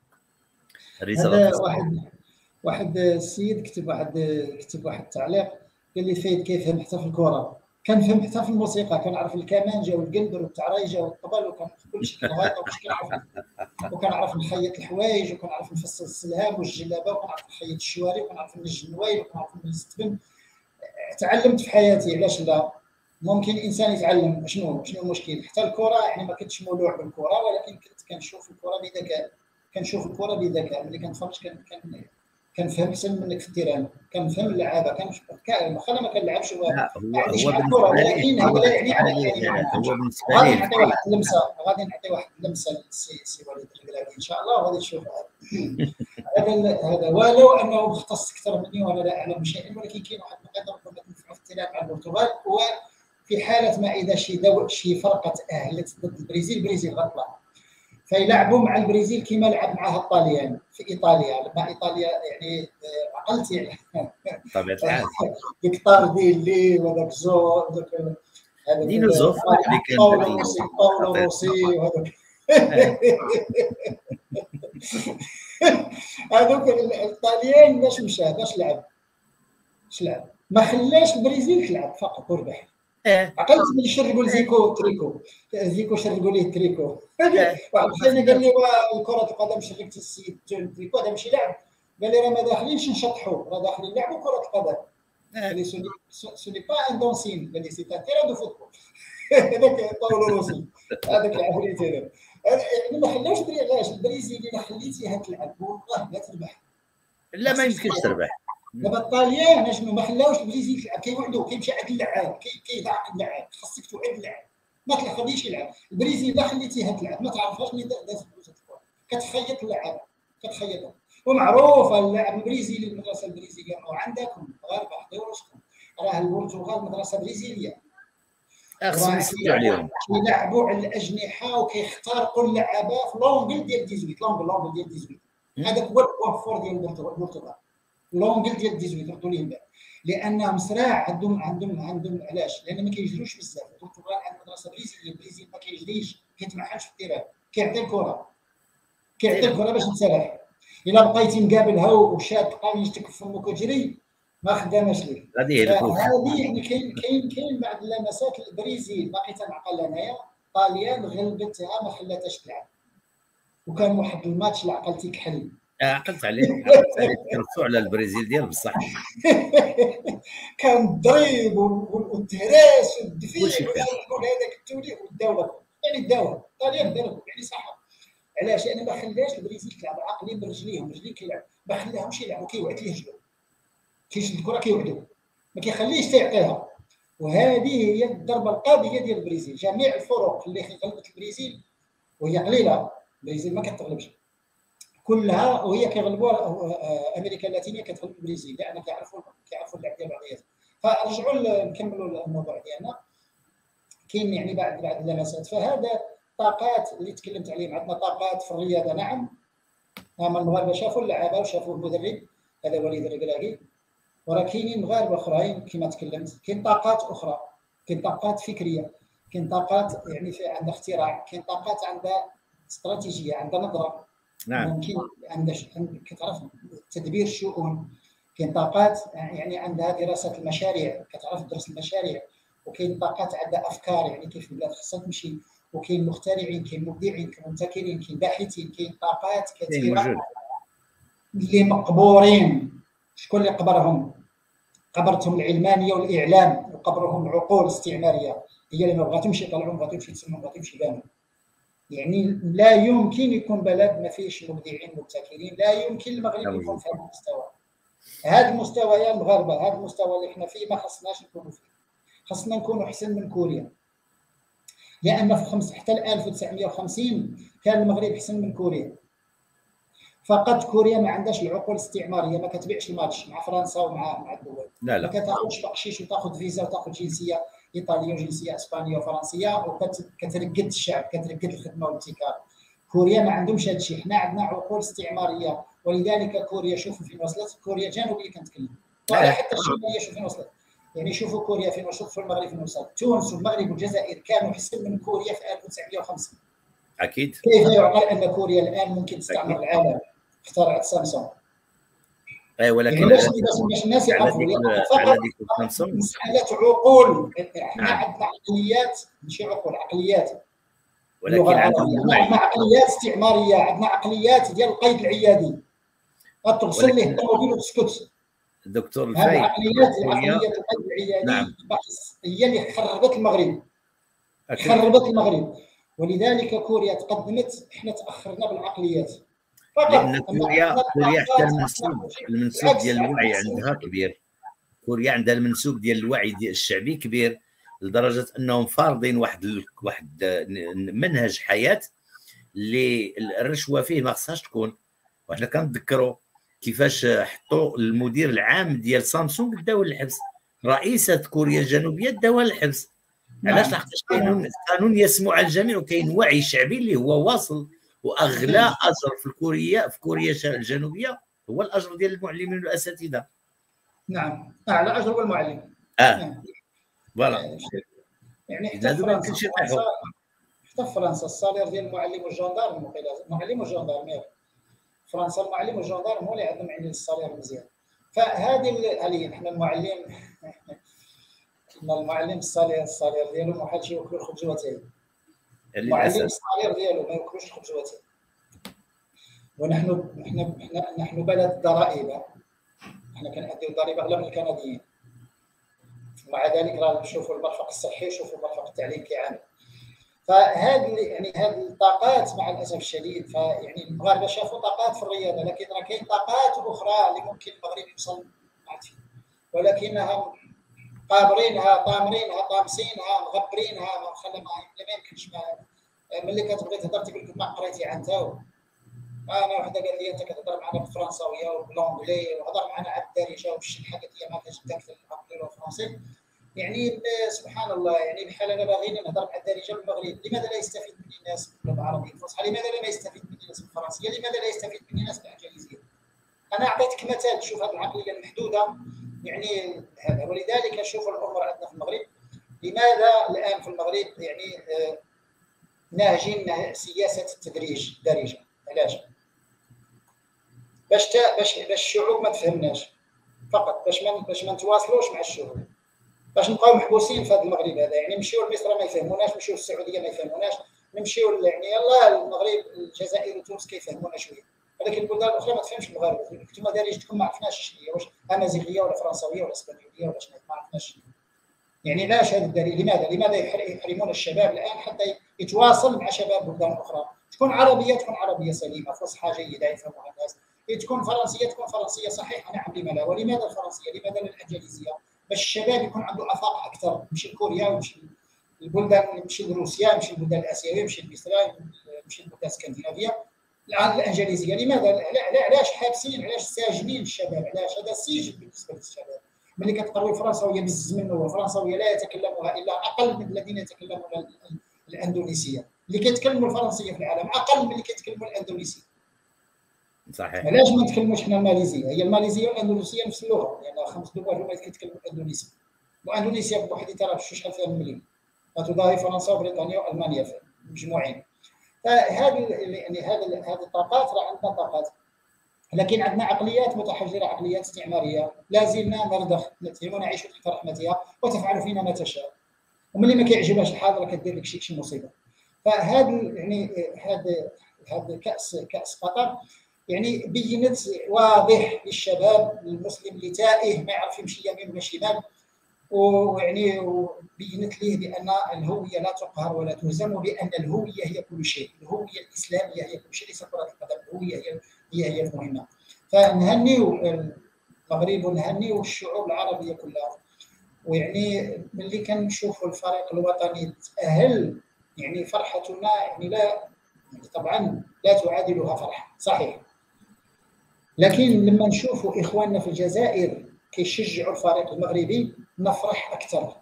هذا واحد واحد السيد كتب واحد كتب واحد التعليق قال لي فايد كيفهم حتى في الكره، كنفهم حتى في الموسيقى، كنعرف الكمانجه والقندر والتعريجه والطبل وكنعرف كل شيء الغيطه وكلشي كنعرف، وكنعرف نخيط الحوايج وكنعرف نفصل السلهام والجلابه وكنعرف نخيط الشواري وكنعرف نج النوايل وكنعرف نجز التبن. تعلمت في حياتي، علاش لا؟ ممكن الانسان يتعلم. شنو شنو المشكل؟ حتى الكره يعني ما كنتش مولوع بالكره، ولكن كنت كنشوف الكره بذكاء، كنشوف الكره بذكاء. ملي كنتفرج كان كنفهم احسن منك في التيران، كنفهم اللعابه، كنشوف واخا ما كنلعبش هو ما عنديش مع الكره، ولكن هذا لا يعني على هو بالنسبه لي غادي نعطي واحد اللمسه، غادي نعطي واحد اللمسه للسي سي وليد الركراكي ان شاء الله، وغادي تشوف هذا هذا ولو انه مختص اكثر مني وانا لا اعلم شيئا، ولكن كاين واحد النقطه ربما تنفع في التلعب مع البرتغال. هو في حاله ما اذا شي دو شي فرقه تاهلت ضد البرازيل، البرازيل غتطلع فيلعبوا مع البرازيل كما لعب معها الطاليان في ايطاليا. مع ايطاليا يعني عقلت يعني طبيعه الحال ديك طارديلي وهذاك زو هذاك دينوزوف اللي كان باولو روسي باولو روسي وهذوك هذوك الطاليان باش مشى باش لعب باش لعب ما خلاش البرازيل تلعب فقط وربح. عقلت ملي شربوا لزيكو تريكو، زيكو شربوا ليه تريكو. واحد الحين قال لي كرة القدم شركت السيد تريكو هذا ماشي لعب، قال لي راه ما داخلينش نشطحوا، راه داخلين نلعبوا كرة القدم. قال لي سوني با ان دونسين، قال لي سي ان تيران دو فوتبول. هذاك باولو روسي هذاك العفريت هذا يعني ما خلاوش علاش البرازيل الا خليتيها تلعب والله ما تربح. لا ما يمكنش تربح. دابا الطاليان اشنو ما خلاوش البرازيل تلعب، كيوعدوا كيمشي عند اللعاب كيضاعف اللعاب، خاصك توعد اللعاب ما تخليش يلعب. البرازيل الا خليتيها تلعب ما تعرفهاش ملي دازت الكره كتخيط اللعاب كتخيطها. ومعروف اللاعب البرازيلي المدرسه البرازيليه وعندكم المغاربه حضروا راسكم، راه البرتغال مدرسه برازيليه خصهم يسجلوا عليهم كيلعبوا على الاجنحه وكيختارقوا اللعابه في لونغل ديال ثمانية عشر لونغل لونغل ديال ثمانية عشر. هذاك هو البوان فور ديال البرتغال، لونغل ديال ثمانية عشر ردوا لي بعد، لانهم صراع عندهم عندهم عندهم علاش؟ لان ما كيجروش بزاف. البرتغال عند مدرسه برازيليه، البرازيل ما كيجريش، كيتمحلش في التيران، كيعطي الكره كيعطي الكره باش تسرح. الا بقيتي مقابلها وشاد قميصتك في فمك وجري ما خداماش ليك. غادي يهلكوك. هذه يعني كاين كاين كاين بعض اللمسات. البرازيل باقي تنعقل انايا، طاليان غلبتها ما خلاتهاش تلعب، وكان واحد الماتش اللي عقلتي كحل. عقلت عليه عقلت عليه تكرفوا على البرازيل ديال بصح. كان الضريب والتهراس والدفيع وهذاك التوليف والدوله، يعني داوها طاليان دارهم يعني صح. علاش؟ لان ما خلاش البرازيل تلعب عاقلين برجليهم، رجلين كيلعب، ما خلاهمش يلعبوا، كيوعد ليه رجلو، كيشد الكره كيوعدو، ما كيخليش تيعطيها. وهذه هي الضربه القاضيه ديال البرازيل. جميع الفرق اللي غلبت البرازيل وهي قليله، البرازيل ما كتغلبش كلها، وهي كيغلبوا امريكا اللاتينيه كتغلب البرازيل، لان كيعرفوا كيعرفوا اللعب ديال بعضياتهم. فرجعوا نكملوا الموضوع ديالنا. كاين يعني بعض بعض اللمسات. فهذا طاقات اللي تكلمت عليهم. عندنا طاقات في الرياضه، نعم، هما المغاربه شافوا اللعابه وشافوا المدرب، هذا وليد الركراكي، وراه كاينين مغاربه اخرين كما تكلمت. كاين طاقات اخرى، كاين طاقات فكريه، كاين طاقات يعني في عندها اختراع، كاين طاقات عندها استراتيجيه، عندها نظره. نعم. ممكن عندها كتعرف تدبير الشؤون. كاين طاقات يعني عندها دراسه المشاريع، كتعرف تدرس المشاريع. وكاين طاقات عندها افكار، يعني كيف البلاد خصها تمشي. وكاين مخترعين، كاين مبدعين، كاين مبتكرين، كاين باحثين، كاين طاقات كثيره اللي مقبورين. شكون اللي قبرهم؟ قبرتهم العلمانيه والاعلام، وقبرهم عقول استعماريه هي اللي ما بغاتهمش يطلعوا، ما بغاتهمش يتسموا، ما بغاتهمش يبانوا. يعني لا يمكن يكون بلد ما فيهش مبدعين مبتكرين، لا يمكن المغرب يكون في هذا المستوى. هذا المستوى يا المغاربه، هذا المستوى اللي احنا فيه ما خصناش نكونوا فيه، خصنا نكونوا احسن من كوريا. لان في خمس حتى ألف وتسعمائة وخمسين كان المغرب احسن من كوريا. فقط كوريا ما عندهاش العقول الاستعماريه، ما كتبيعش الماتش مع فرنسا ومع مع الدول. لا لا. ما كتاخذش بقشيش وتاخذ فيزا وتاخذ جنسيه ايطاليه وجنسيه اسبانيه وفرنسيه وكترقد الشعب، كترقد الخدمه والابتكار. كوريا ما عندهمش هذا الشيء. حنا عندنا عقول استعماريه، ولذلك كوريا شوفوا فين وصلت. كوريا الجنوبيه كنتكلم، وحتى الشماليه شوفوا فين وصلت. يعني شوفوا كوريا فين وصلت، في المغرب فين وصلت. تونس والمغرب والجزائر كانوا احسن من كوريا في ألف وتسعمائة وخمسين. اكيد. كيف يعقل ان كوريا الان ممكن تستعمر العالم؟ اخترعت سامسونج. اي ولكن يعني باش باش الناس يعرفوا على ديك سامسونج مساله عقول. احنا عندنا عقليات ماشي عقول، عقليات. ولكن عندنا عقليات استعماريه، عندنا عقليات ديال القيد العيادي، غتغسل ليه الطوموبيل وتسكت. دكتور الفايد العقليات العقليات القيد العيادي نعم. هي اللي خربت المغرب، خربت المغرب. ولذلك كوريا تقدمت، احنا تاخرنا بالعقليات فقط. لان كوريا كوريا حتى المنسوب المنسوب ديال الوعي عندها كبير. كوريا عندها المنسوب ديال الوعي ديال الشعبي كبير لدرجه انهم فارضين واحد ال... واحد منهج حياه اللي الرشوه فيه ما خصهاش تكون. وحنا كنتذكروا كيفاش حطوا المدير العام ديال سامسونج داو للحبس، رئيسه كوريا الجنوبيه داوها للحبس. علاش؟ لحقاش كاين قانون يسمو على الجميع، وكاين وعي شعبي اللي هو واصل. واغلى اجر في كوريا في كوريا الجنوبيه هو الاجر ديال المعلمين والاساتذه. نعم، اعلى اجر هو المعلم. اه فوالا. يعني حتى في فرنسا حتى في فرنسا الصالير ديال المعلم والجندارم، المعلم والجندارم فرنسا المعلم والجندارم هو اللي عندهم يعني الصالير مزيان. فهذه هذه احنا المعلم المعلم الصالير الصالير ديالو ما حالش ياكلوا الخبز وتاي. المعلم الصالير ديالو ما ياكلوش الخبز وتاي. ونحن نحن نحن بلد الضرائب، احنا كنأديو الضريبه اغلى من الكنديين. ومع ذلك راه شوفوا المرفق الصحي، شوفوا المرفق التعليم كيعاني. فهذه يعني هذه الطاقات مع الاسف الشديد، فيعني المغاربه شافوا طاقات في الرياضه، لكن راه كاين طاقات اخرى اللي ممكن المغرب يوصل فيها، ولكنها قابرينها طامرينها طامسينها مغبرينها ما خلى ما يمكنش. ملي كتبغي تهضر تقول لك ما قريتي عن تاو. انا وحده قالت لي انت كتهضر معنا بالفرنساويه وبالانجلي وهضر معنا على الدارجه وبشي حاجه هي ما كتبداك في الانجلي والفرنسي. يعني سبحان الله، يعني بحال انا باغيين نهضر مع الدارجه بالمغرب، لماذا لا يستفيد مني الناس باللغه العربيه الفصحى؟ لماذا لا يستفيد مني الناس بالفرنسيه؟ لماذا لا يستفيد مني الناس بالانجليزيه؟ انا اعطيتك مثال، شوف هذه العقليه المحدوده يعني هذا. ولذلك شوف الامور عندنا في المغرب، لماذا الان في المغرب يعني آه ناهجين سياسه التدريج الدارجه؟ علاش؟ باش باش باش الشعوب ما تفهمناش فقط، باش ما باش ما نتواصلوش مع الشعوب، باش نبقاو محبوسين في هذا المغرب هذا. يعني نمشيو لمصر ما يفهموناش، نمشيو للسعوديه ما يفهموناش، نمشيو يعني يلاه المغرب الجزائر وتونس كيفهمونا شويه، ولكن البلدان الاخرى ما تفهمش المغاربه. انتم دارجتكم ما عرفناش شنو هي، واش امازيغيه ولا فرنساويه ولا اسبانيوليه ولا شنو، ما عرفناش. يعني علاش هذا الدليل؟ لماذا؟ لماذا يحرمون الشباب الان حتى يتواصل مع شباب بلدان اخرى؟ تكون عربيه تكون عربيه سليمه فصحى جيده يفهموها الناس، تكون فرنسيه تكون فرنسيه صحيحه، نعم لما لا. ولماذا الفرنسيه؟ لماذا لا الانجليزيه؟ باش الشباب يكون عنده افاق اكثر، يمشي لكوريا ويمشي للبلدان، يمشي لروسيا، يمشي للبلدان الاسيويه، يمشي لمصر، يمشي للبلدان الاسكندنافيه. الان الانجليزيه لماذا؟ علاش حابسين؟ علاش ساجنين الشباب؟ علاش؟ هذا سجن بالنسبه للشباب. ملي كتقراو الفرنساويه بزز منه، والفرنساويه لا يتكلمها الا اقل من الذين يتكلمون الاندونيسيه. اللي كيتكلموا الفرنسيه في العالم اقل من اللي كيتكلموا الاندونيسيه. صحيح. علاش ما نتكلموش حنا الماليزيه؟ هي الماليزيه والأندونيسيه نفس اللغه، لان يعني خمس دول هما اللي كيتكلموا الاندونيسي. واندونيسيا بوحدها راه شحال فيها مليون، تضاهي فرنسا وبريطانيا والمانيا مجموعين. فهذه يعني هذه هذه الطاقات، راه عندنا طاقات، لكن عندنا عقليات متحجره، عقليات استعماريه، لا زلنا نرضخ، نتهم ونعيش تحت رحمتها وتفعل فينا ما تشاء. وملي ما كيعجبهاش الحال راه كدير لك شي شي مصيبه. فهذا يعني هذا هذا كاس كاس قطر يعني بينت واضح للشباب المسلم اللي تائه ما يعرف يمشي يمين ولا شمال، ويعني بينت ليه بان الهويه لا تقهر ولا تهزم، وبان الهويه هي كل شيء، الهويه الاسلاميه هي كل شيء، ليس كره القدم، الهويه هي هي هي المهمه. فنهنيو المغرب ونهنيو الشعوب العربيه كلها. ويعني ملي كنشوفوا الفريق الوطني تاهل، يعني فرحتنا يعني لا يعني طبعا لا تعادلها فرحه، صحيح. لكن لما نشوفوا اخواننا في الجزائر كيشجعوا الفريق المغربي نفرح اكثر.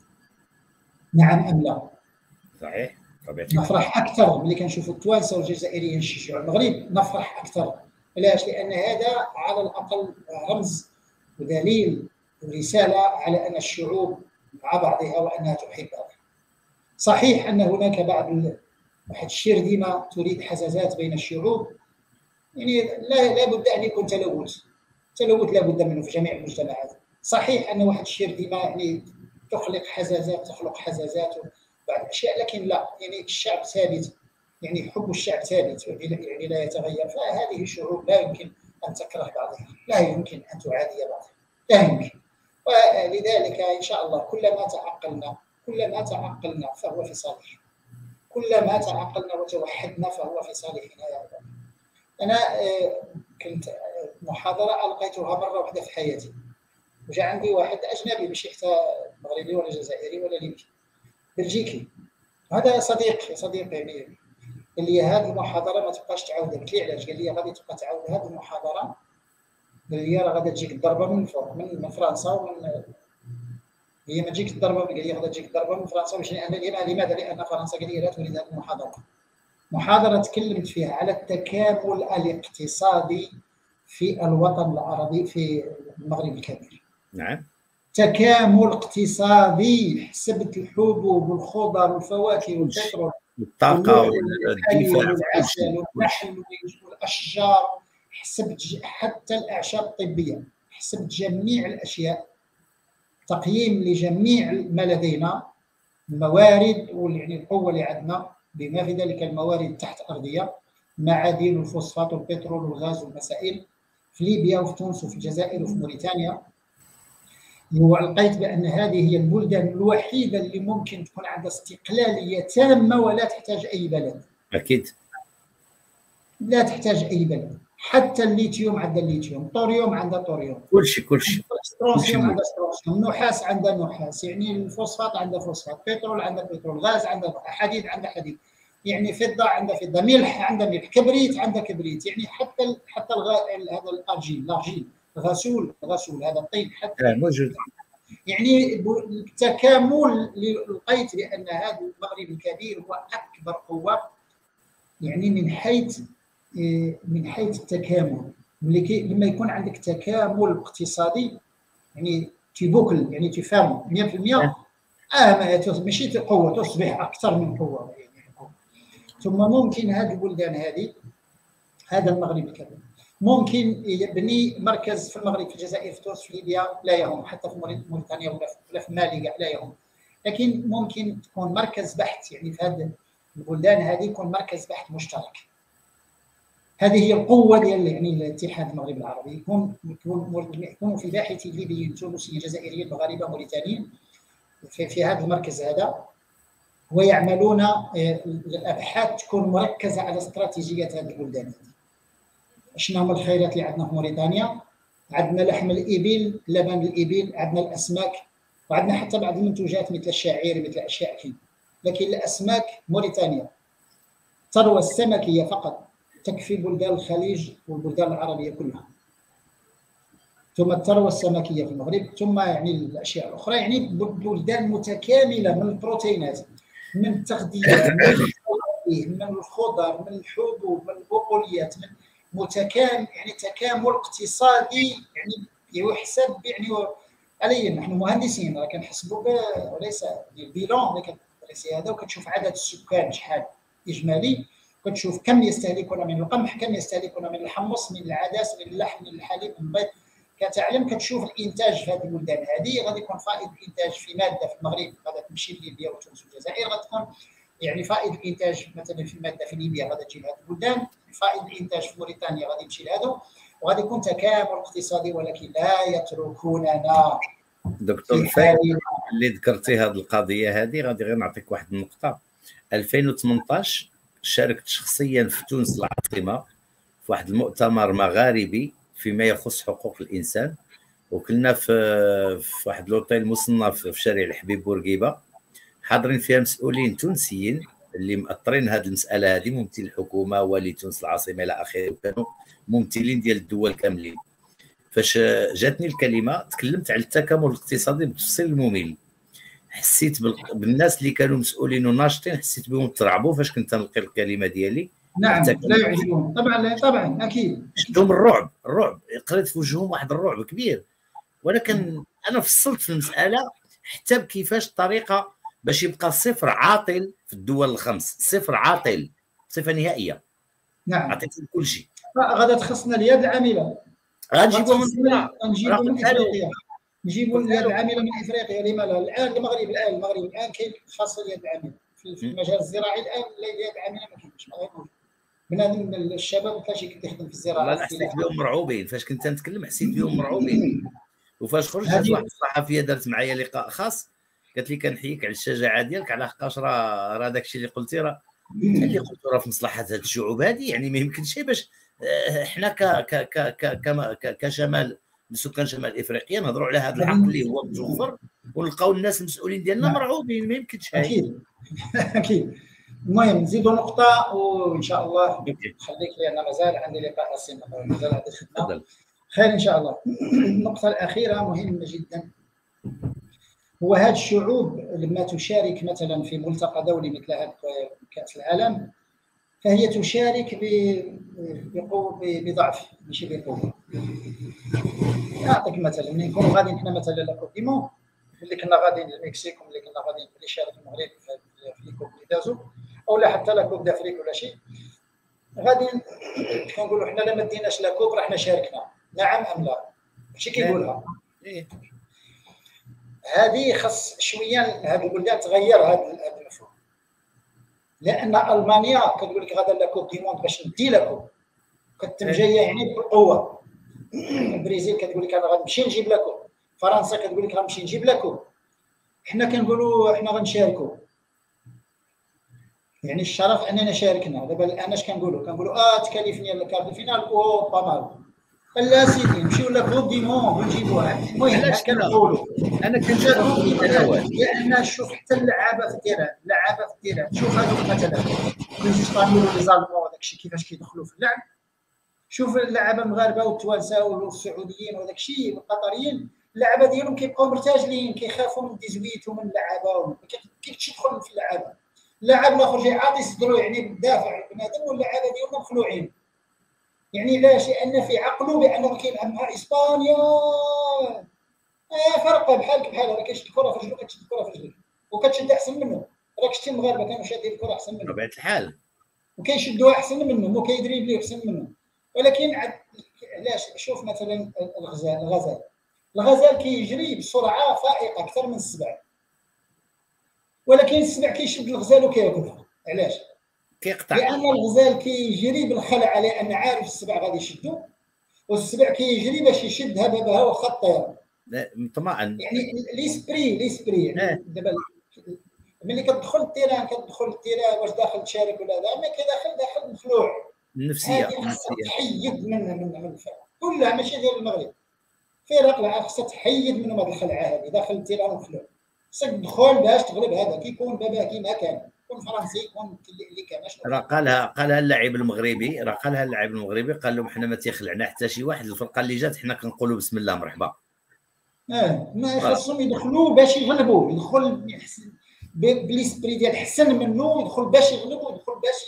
نعم ام لا؟ صحيح طبيعي. نفرح اكثر ملي كنشوفوا التوانسه والجزائريين يشجعوا المغرب، نفرح اكثر. علاش؟ لان هذا على الاقل رمز ودليل ورساله على ان الشعوب مع بعضها وانها تحب بعضها. صحيح ان هناك بعض واحد الشرذمه تريد حزازات بين الشعوب، يعني لا لابد ان يكون تلوث، تلوث لابد منه في جميع المجتمعات. صحيح ان واحد الشرذمه يعني تخلق حزازات تخلق حزازات وبعض الاشياء، لكن لا، يعني الشعب ثابت، يعني حب الشعب ثابت يعني لا يتغير. فهذه الشعوب لا يمكن ان تكره بعضها، لا يمكن ان تعادي بعضها، لا يمكن. ولذلك ان شاء الله كلما تعقلنا كلما تعقلنا فهو في صالح، كلما تعقلنا وتوحدنا فهو في صالحنا يا رب. انا كنت محاضره القيتها مره واحده في حياتي، وجا عندي واحد اجنبي ماشي حتى مغربي ولا جزائري ولا ليبي، بلجيكي، هذا صديق صديق يعني، قال لي هذه المحاضره ما تبقاش تعاودها. قلت له علاش؟ قال لي غادي تبقى تعاود هذه المحاضره، قال لي راه غادي تجيك الضربه من فوق من, من فرنسا ومن هي ما تجيك الضربه، قال لي غادي تجيك الضربه من فرنسا. باش لماذا؟ لان فرنسا قال لي لا تريد هذه المحاضره. محاضره تكلمت فيها على التكامل الاقتصادي في الوطن العربي في المغرب الكبير. نعم. تكامل اقتصادي، حسبت الحبوب والخضر والفواكه والبترول والطاقه والدفاع والعسل والنحل والاشجار، حسبت حتى الاعشاب الطبيه، حسبت جميع الاشياء، تقييم لجميع ما لدينا الموارد ويعني القوه اللي عندنا بما في ذلك الموارد التحت ارضيه، معادن والفوسفات والبترول والغاز والمسائل في ليبيا وفي تونس وفي الجزائر وفي موريتانيا. ولقيت بان هذه هي البلدان الوحيده اللي ممكن تكون عندها استقلاليه تامه ولا تحتاج اي بلد. اكيد لا تحتاج اي بلد، حتى الليثيوم عندها الليثيوم، طوريوم عندها طوريوم، كل شيء كل شيء، سترونسيوم عندها سترونسيوم، نحاس عندها نحاس، يعني الفوسفات عندها فوسفات، بترول عندها بترول، غاز عندها حديد عندها حديد. يعني فضه عندها فضه، ملح عندها ملح، كبريت عندها كبريت، يعني حتى حتى هذا الارجيل الارجيل غسول غسول هذا الطين حتى موجود. يعني التكامل اللي لقيت بان هذا المغرب الكبير هو اكبر قوه، يعني من حيث من حيث التكامل. ملي لما يكون عندك تكامل اقتصادي يعني تيبوكل، يعني تفهم مئة بالمئة، اه ماشي قوه، تصبح اكثر من قوه يعني. ثم ممكن هذه البلدان هذه، هذا المغرب الكبير ممكن يبني مركز في المغرب، في الجزائر، في تونس، في ليبيا، لا يهم، حتى في موريتانيا ولا في مالي كاع لا يهم، لكن ممكن تكون مركز بحث يعني في هذه البلدان هذه، يكون مركز بحث مشترك. هذه هي القوه ديال يعني الاتحاد المغربي العربي، يكون يكون في باحثي ليبيين تونسيين جزائريين مغاربه موريتانيين في, في هذا المركز هذا، ويعملون الابحاث تكون مركزه على استراتيجيات هذه البلدان هذه. شنو هما الخيرات اللي عندنا في موريتانيا؟ عندنا لحم الابل، لبن الابل، عندنا الاسماك، وعندنا حتى بعض المنتوجات مثل الشعير، مثل اشياء كثيره. لكن الاسماك موريتانيا الثروه السمكيه فقط تكفي بلدان الخليج والبلدان العربيه كلها، ثم الثروه السمكيه في المغرب، ثم يعني الاشياء الاخرى، يعني بلدان متكامله من البروتينات، من التغذيه، من من الخضر، من الحبوب، من البقوليات، من متكامل، يعني تكامل اقتصادي يعني يحسب يعني علي. نحن مهندسين راه كنحسبوا وليس البيلون اللي كتدرسي هذا، وكتشوف عدد السكان شحال اجمالي، كتشوف كم يستهلكون من القمح، كم يستهلكون من الحمص، من العدس، من اللحم، من الحليب، من البيض، كتعلم كتشوف الانتاج في هذه البلدان هذه. غادي يكون فائض الانتاج في ماده في المغرب غادي تمشي لليبيا وتونس والجزائر، غتكون يعني فائض الانتاج مثلا في الماده في ليبيا غادي تجي لهذه البلدان، فائض الانتاج في موريتانيا غادي يمشي لهذو، وغادي يكون تكامل اقتصادي، ولكن لا يتركوننا. دكتور فايد اللي ذكرتي هذه القضيه هذه، غادي غير نعطيك واحد النقطه. ألفين وثمنطاش شاركت شخصيا في تونس العاصمه في واحد المؤتمر مغاربي فيما يخص حقوق الانسان، وكلنا في في واحد لوطيل مصنف في شارع الحبيب بورقيبه، حاضرين فيها مسؤولين تونسيين اللي مأطرين هذه المساله هذه، ممثل الحكومه، والي تونس العاصمه الى اخره، وكانوا ممثلين ديال الدول كاملين. فاش جاتني الكلمه تكلمت على التكامل الاقتصادي بالتفصيل الممل، حسيت بالناس اللي كانوا مسؤولين وناشطين، حسيت بهم ترعبوا فاش كنت نلقي الكلمه ديالي. نعم لا يعجبهم طبعا، طبعا اكيد شفتهم الرعب، الرعب قريت في وجههم واحد الرعب كبير. ولكن انا فصلت في المساله حتى بكيفاش الطريقه باش يبقى الصفر عاطل في الدول الخمس، صفر عاطل، صفه نهائيه. نعم عطيتهم كل شيء. غادا تخصنا اليد العامله، غنجيبوا من هنا، نجيبوا من افريقيا، نجيبوا اليد العامله من افريقيا. لما لا؟ الان المغرب الان المغرب الان كاين خاصه اليد العامله في المجال الزراعي. الان اليد العامله ما كاينش، ما غيكونش بنادم الشباب كلشي يخدم في الزراعه. انا حسيت بهم مرعوبين فاش كنت نتكلم، حسيت بهم مرعوبين. وفاش خرجت واحد الصحفيه دارت معايا لقاء خاص، قالت لي كنحييك على الشجاعه ديالك، على حقاش راه راه داك الشيء اللي قلتي راه اللي قلت راه في مصلحه هذه الشعوب هذه، يعني ما يمكنش باش حنا ك ك ك ك كشمال سكان شمال افريقيا نهضروا على هذا الحق اللي هو متوفر، ونلقاو الناس المسؤولين ديالنا مرعوبين. ما يمكنش. اكيد اكيد. المهم نزيدوا نقطه وان شاء الله نخليك، لان مازال عندي لقاء السنه، مازال عندي خدمه خير ان شاء الله. النقطه الاخيره مهمه جدا، هو هذه الشعوب لما تشارك مثلا في ملتقى دولي مثل هذا كاس العالم، فهي تشارك بضعف ماشي بقوه. نعطيك مثلا، ملي نكونوا غاديين حنا مثلا لاكوب ديمون، ملي كنا غاديين للمكسيك، وملي كنا غاديين ملي شارك المغرب في الكوب اللي دازو، او لا حتى لاكوب دافريك ولا شيء، غادي كنقولوا حنا لا ما ديناش لاكوب راه حنا شاركنا، نعم ام لا؟ ماشي كيقولها. هذه خص شويه هذه البلدان تغير هذا المفهوم، لان المانيا كتقول لك غادا لاكوب دي موند باش ندي لاكوب، كتم جايه يعني بالقوه. البرازيل كتقول لك انا غنمشي نجيب لاكوب، فرنسا كتقول لك غنمشي نجيب لاكوب. حنا كنقولوا حنا غنشاركوا، يعني الشرف اننا شاركنا. دابا الان اش كنقولوا؟ كنقولوا اه تكاليفني الكارت فينال او با مال، لا سيدي نمشيو لاكوب دي مون ونجيبوها. المهم اش كنقولوا؟ انا كنشاركوا لان شوف حتى اللعابه في التيران، اللعابه في التيران، شوف هذوك مثلا لي جيسبانيول ولي زالمون وداك الشيء كيفاش كيدخلوا في اللعب. شوف اللعابه المغاربه والتوانسه والسعوديين وداك الشيء والقطريين، اللعابه ديالهم كيبقاو مرتجلين، كيخافوا من ديزويت ومن اللعابه، ما كيفكش يدخل في اللعابه. اللاعب الاخر جاي عاطي صدرو يعني مدافع بنادم، واللعابه ديالنا مخلوعين. يعني علاش؟ لان في عقله بان كيلعب مع اسبانيا آه فرقه بحالك بحال راه كيشد الكره في رجلو، كتشد الكره في رجلك وكتشد احسن منه. راك شتي المغاربه كانوا شادين الكره احسن منه بطبيعه الحال، وكيشدوها احسن منهم وكيدريبليو احسن منهم. ولكن علاش؟ شوف مثلا الغزال الغزال الغزال كيجري بسرعه فائقه اكثر من السبع، ولكن السبع كيشد الغزال وكياكلها. علاش؟ كيقطع. لان الغزال كيجري بالخلع، لان عارف السبع غادي يشدو، والسبع كيجري باش يشد هببها واخا الطير. طمعا يعني ليسبري ليسبري يعني دابا ملي كتدخل التيران كتدخل التيران واش داخل تشارك ولا لا، ما كيداخل داخل مخلوع. النفسيه هذه خاصها تحيد منها من من الفرق كلها، ماشي ديال المغرب. فرق العاب خاصها تحيد منهم هذه الخلعه هذه، داخل التيران مخلوع. خاصك تدخل باش تغلب هذا. كيكون بابا كيما كان، يكون فرنسي يكون اللي كان. راه قالها قالها اللاعب المغربي، راه قالها اللاعب المغربي، قال لهم حنا ما تيخلعنا حتى شي واحد، الفرقه اللي جات حنا كنقولوا بسم الله مرحبا. اه ما خاصهم يدخلوا باش يغلبوا، يدخل بالاسبري ديال حسن منه، يدخل باش يغلب ويدخل باش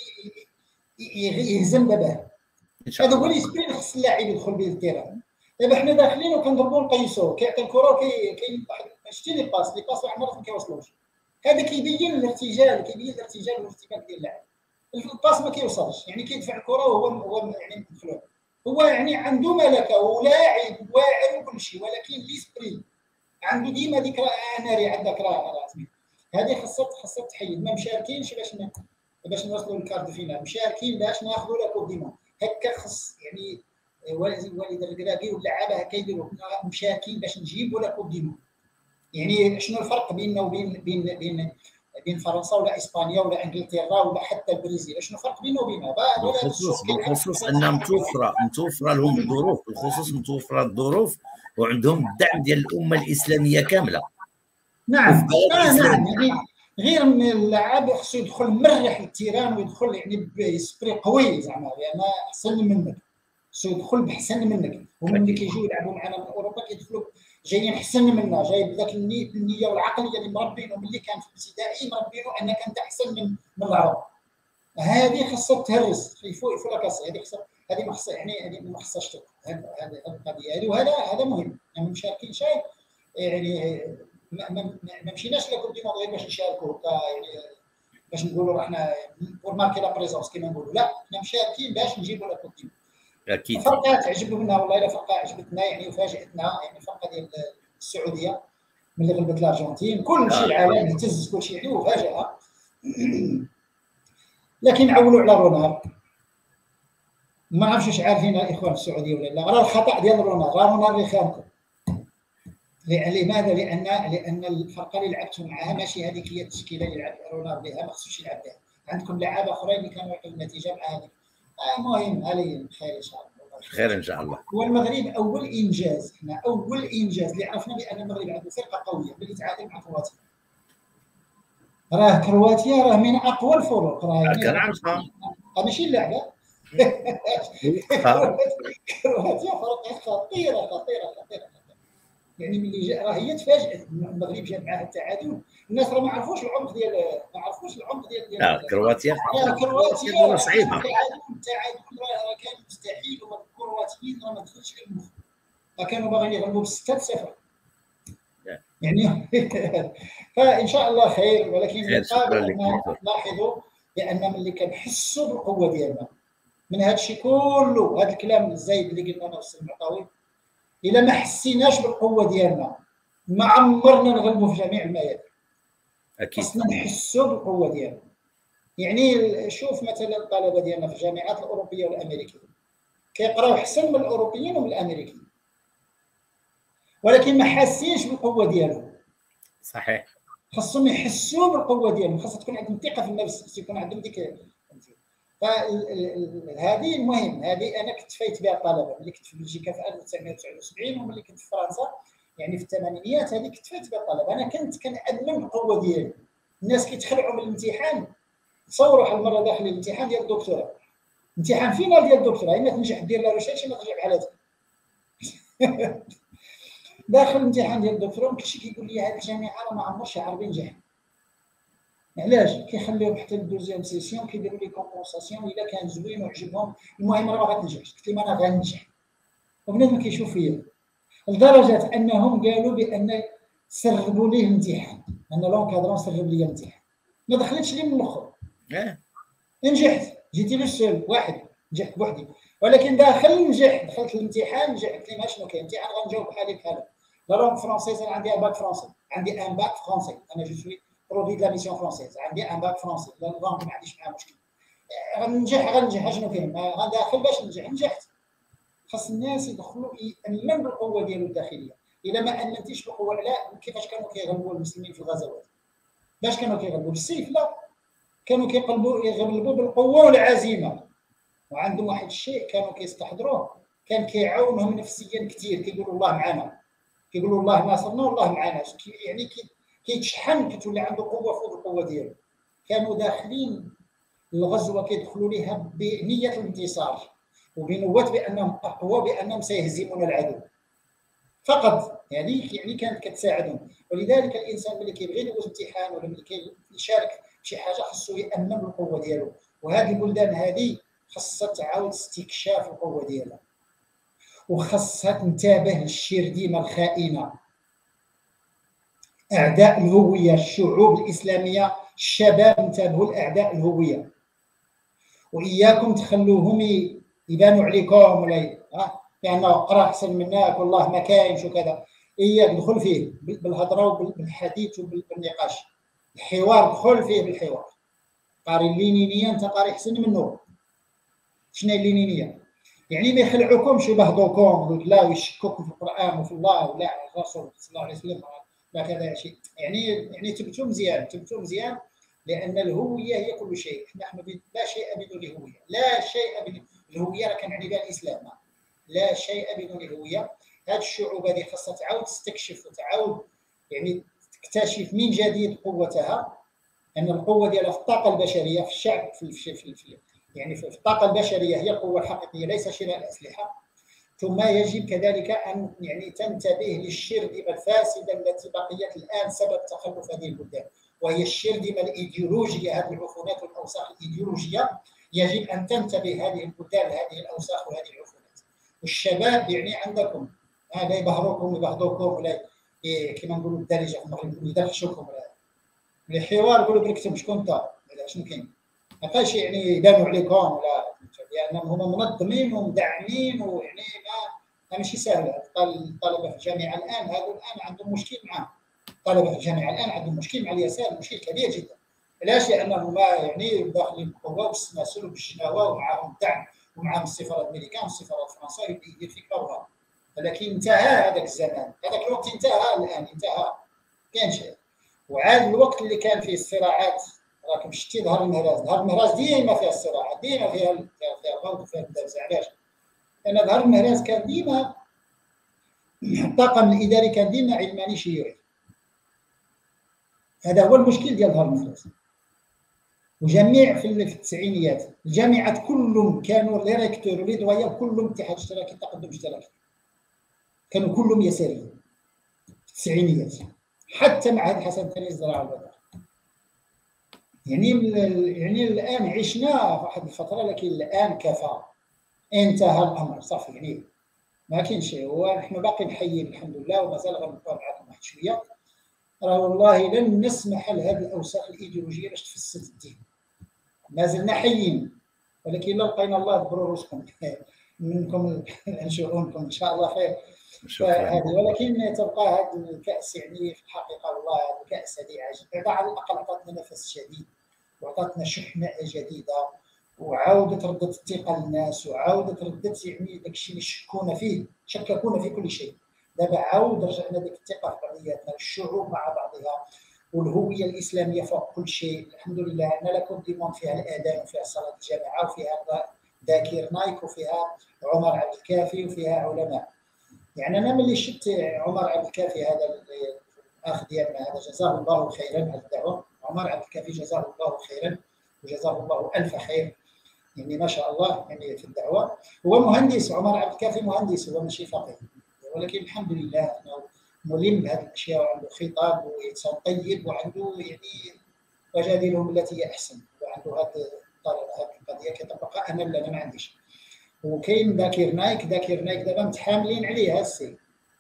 يهزم باباه. هذا هو الاسبري اللي خص اللاعب يدخل به التيران. دابا حنا داخلين وكنضربوا نقيسوه، كيعطي الكره وكاين واحد شتي لي باس لي باس واحد المره ما كيوصلوش. هذا كيبين الارتجال، كيبين الارتجال والارتباك ديال اللاعب. الباس ما كيوصلش، يعني كيدفع الكره وهو هو يعني مدخلوه. هو يعني عنده ملكه ولاعب واعر وكل شيء، ولكن ليسبري عنده ديما ديك انا راه عندك راه هذه خاصها خاصها تحيد. ما مشاركينش باش باش نوصلوا للكارت فينال، مشاركين باش ناخذوا لا كوب ديما. هكا خص يعني والد الكرابي واللعابه كيديروا مشاركين باش نجيبوا لا كوب ديما. يعني شنو الفرق بيننا وبين بين بين بين فرنسا ولا اسبانيا ولا انجلترا ولا حتى البرازيل؟ شنو الفرق بيننا وبينها؟ بالخصوص بالخصوص انها متوفره متوفره لهم الظروف، بالخصوص متوفره الظروف وعندهم الدعم ديال الامه الاسلاميه كامله. نعم آه نعم. يعني غير من اللاعب خصو يدخل مرح للتيران ويدخل يعني بسبري قوي، زعما يعني احسن منك، خصو يدخل بحسن منك. هما ملي كيجيو يلعبوا معنا من اوروبا كيدخلوا جايين احسن منا، جاي بداك النيه والعقليه اللي مربينه ملي كان في الابتدائي، مربينه انك انت احسن من من العرب. هذه خاصها تهرس في فوق فوق لاكاس. هذه خاصها هذه ما خاصها يعني هذه ما خاصهاش تبقى. هذه القضيه هذه، وهذا هذا مهم. يعني مشاركين شيء يعني ما ما ما مشيناش لكم ديما غير باش نشاركوا يعني باش نقولوا احنا بور ماركي لا بريزونس كيما نقولوا. لا، احنا مشاركين باش نجيبوا لكم ديما. اكيد فرقه تعجبنا والله، الا فرقه عجبتنا يعني وفاجاتنا. يعني فرقه ديال السعوديه ملي غلبت الارجنتين كل شيء العالم اهتز، كل شيء يعني وفاجاه. لكن عولوا على رونالد. ما عرفتش واش عارفين الاخوان في السعوديه ولا لا. راه الخطا ديال رونالد، راه رونالد اللي خانكم. لماذا؟ لان لان الفرقه اللي لعبتوا معها ماشي هذيك هي التشكيله اللي لعب رونالد بها، ما خصوش يلعب بها. عندكم لعابه اخرين اللي كانوا يعطيو النتيجه مع هذيك. المهم علي خير ان شاء الله. خير ان شاء الله. والمغرب اول انجاز، احنا اول انجاز اللي عرفنا بان المغرب عنده فرقه قويه اللي تعادل مع كرواتيا. راه كرواتيا راه من اقوى الفرق، راه يعني كنعرفها ماشي اللعبه. كرواتيا فرقه خطيره خطيره خطيره. يعني ملي جا راه هي تفاجات المغرب جاب معاه التعادل. الناس راه ما عرفوش العمق ديال ما عرفوش العمق ديال ديال لا كرواتيا كرواتيا صعيبه. التعادل التعادل راه كان مستحيل، والكرواتيين راه ما دخلش في المخ، فكانوا باغيين يغلبوا بستة صفر يعني. فان شاء الله خير. ولكن نلاحظوا بان ملي كنحسوا بالقوه ديالنا من هذا الشيء كله، هذا الكلام الزايد اللي قلنا انا السي المعطاوي، الا ما حسيناش بالقوه ديالنا ما عمرنا نغلبوا في جميع الميادين. اكيد خصنا نحسوا بالقوه ديالنا. يعني شوف مثلا الطلبه ديالنا في الجامعات الاوروبيه والامريكيه كيقراو احسن من الاوروبيين ومن الامريكيين، ولكن ما حاسينش بالقوه ديالهم. صحيح. خصهم يحسوا بالقوه ديالهم، خاصها تكون عندهم ثقه في النفس، خص يكون عندهم ديك. فهذه المهم، هذه انا اكتفيت بها الطلبه ملي كنت في بلجيكا في ألف وتسعمائة وتسعة وسبعين، وملي كنت في فرنسا يعني في الثمانينيات، هذه اكتفيت بها الطلبه. انا كنت كنأمن القوه ديالي. الناس كيتخلعوا من الامتحان تصوروا واحد المره داخل الامتحان ديال الدكتوراه، امتحان فينال ديال الدكتوراه، اما تنجح دير لا ريشيرش اما ترجع بحال هذا. داخل الامتحان ديال الدكتوراه كلشي كيقول لي هذه الجامعه راه ما عمرش عربي نجح. علاش؟ كيخليوهم حتى الدوزيام سيسيون كيديروا لي كومبونساسيون الا كان زوين وعجبهم، المهم راه ما غاتنجحش. قلت لهم انا غننجح، وبنادم كيشوف فيا لدرجه انهم قالوا بان سربوا ليه الامتحان، ان لونكادرون سرب لي الامتحان، ما دخلتش لي من الاخر. نجحت، جيتي لي السول واحد، نجحت بوحدي، ولكن داخل نجح، دخلت الامتحان نجحت. قلت لهم شنو كاين الامتحان غنجاوب بحالي بحالها. لا لونغ فرونسيز انا عندي ان باك فرونسي، عندي ان باك فرونسي، انا جو سوي برودوي دو لا ميسيون فرونسيز، عندي ان باك فرونسي، لا لونغ ما عنديش معاه مشكل. غننجح غننجح شنو كاين؟ غنداخل باش ننجح، نجحت. خاص الناس يدخلوا يامن بالقوه ديالو الداخليه. الا ما امنتيش بالقوه، لا. كيفاش كانوا كيغلبوا المسلمين في الغزوات؟ باش كانوا كيغلبوا؟ بالسيف؟ لا، كانوا كيقلبوا يغلبوا بالقوه والعزيمه. وعندهم واحد الشيء كانوا كيستحضروه، كان كيعاونهم نفسيا كثير، كيقولوا الله معنا، كيقولوا الله ناصرنا والله معنا. يعني كيتشحن، كتولي عنده قوه فوق القوه ديالو. كانوا داخلين الغزوه كيدخلوا ليها بنيه الانتصار وبنوة بانهم اقوى، بانهم سيهزمون العدو فقط. يعني يعني كانت كتساعدهم. ولذلك الانسان ملي كيبغي يدوز امتحان ولا ملي كيشارك في شي حاجه خصو يامن بالقوه ديالو. وهذه البلدان هذه خاصها تعاود استكشاف القوه ديالها، وخاصها تنتبه للشرديمه الخائنه، اعداء الهويه، الشعوب الاسلاميه، الشباب انتبهوا لاعداء الهويه، واياكم تخلوهم يبانوا عليكم ولا ها لانه قرا احسن منك والله ما كاينش وكذا. اياك دخل فيه بالهضره وبالحديث وبالنقاش، الحوار دخل فيه بالحوار. قاري اللينينيه انت قاري احسن منه. شنو هي اللينينيه؟ يعني ما يخلعوكمش ويبهضوكم لا ويشكوكم في القران وفي الله ولا الرسول صلى الله عليه وسلم لا كذا شيء. يعني يعني تبتوا مزيان، تبتوا مزيان، لان الهويه هي كل شيء. نحن لا شيء بدون الهويه، لا شيء بدون الهويه. راه كنعني بها الاسلام، لا شيء بدون الهويه. هذه الشعوب هذه خاصها تعاود تستكشف وتعاود يعني تكتشف من جديد قوتها. ان القوه ديالها في الطاقه البشريه، في الشعب، في في في, في يعني في الطاقه البشريه هي القوه الحقيقيه، ليس شراء الاسلحه. ثم يجب كذلك ان يعني تنتبه للشرذمه الفاسده التي بقيت الان سبب تخلف هذه البلدان، وهي الشرذمه الايديولوجيه. هذه العفونات والاوساخ الايديولوجيه يجب ان تنتبه هذه البلدان لهذه الاوساخ وهذه العفونات. والشباب يعني عندكم لا يبهروكم ويبهضوكم ولا كما نقولوا الدارجه في المغرب يدرخشوكم ولا الحوار. يقولوا لك اكتب شكون انت ولا شنو كاين، ما بقاش يعني يبانوا عليكم ولا، لانهم هما منظمين ومدعمين ويعني ما ماشي سهل. الطلبه في الجامعه الان هذو الان عندهم مشكل معاه. الطلبه في الجامعه الان عندهم مشكل مع اليسار، مشكل كبير جدا. علاش؟ لانهم ما يعني داخلين بالقوه والسلاسل وبالشناوه ومعهم الدعم ومعهم السفاره الامريكان والسفاره الفرنسيه يدير فيك كبرها. ولكن انتهى هذاك الزمان، هذاك الوقت انتهى، الان انتهى كاين شيء. وعاد الوقت اللي كان فيه الصراعات، راكم شتي ظهر المهراز. ظهر المهراز ديما فيها الصراعات، ديما فيها فيها الغوض وفيها الدرس. علاش؟ لان ظهر المهراز كان ديما الطاقم الاداري كان ديما علماني شيوعي. هذا هو المشكل ديال ظهر المهراز. وجميع في التسعينيات الجامعات كلهم كانوا لي ريكتور ولي دويا كلهم اتحاد اشتراكي تقدم اشتراكي، كانوا كلهم يساريين في التسعينيات، حتى معهد حسن الثاني للزراعه والبضائع. يعني يعني الان عشنا في واحد الفتره، لكن الان كفى، انتهى الامر صافي. يعني ما كاينش. هو نحن باقي نحيي الحمد لله، ومازال غنبقى معكم واحد شويه. راه والله لن نسمح لهذه الاوساخ الايديولوجيه باش تفسد الدين. مازلنا حيين، ولكن لو لقينا الله دبروا روسكم منكم شؤونكم ان شاء الله خير. هذه ولكن تبقى هذا الكاس يعني في الحقيقه والله الكاس هذه عجيبه، على الاقل عطاتنا نفس جديد وعطاتنا شحنه جديده، وعاودت ردت الثقه للناس، وعاودت ردت يعني داك الشيء اللي شكونا فيه، شككونا في كل شيء. دابا عاود رجعنا ديك الثقه في بعضياتنا، الشعوب مع بعضها، والهويه الاسلاميه فوق كل شيء. الحمد لله ان لكم ديمون فيها الاذان وفيها صلاه الجماعه وفيها ذاكير نايك وفيها عمر عبد الكافي وفيها علماء. يعني انا ملي شفت عمر عبد الكافي هذا الاخ ديالنا هذا جزاه الله خيرا على الدعوه، عمر عبد الكافي جزاه الله خيرا، وجزاه الله الف خير، يعني ما شاء الله يعني في الدعوه. هو مهندس، عمر عبد الكافي مهندس، هو ماشي فقيه، ولكن الحمد لله انه ملم بهذه الاشياء وعنده خطاب وانسان طيب وعنده يعني وجادلهم التي هي احسن، وعنده هذه القضيه كيطبقها. انا لا، انا ما عنديش. وكاين ذاكر نايك، ذاكر نايك دابا متحاملين عليه هذا السيد،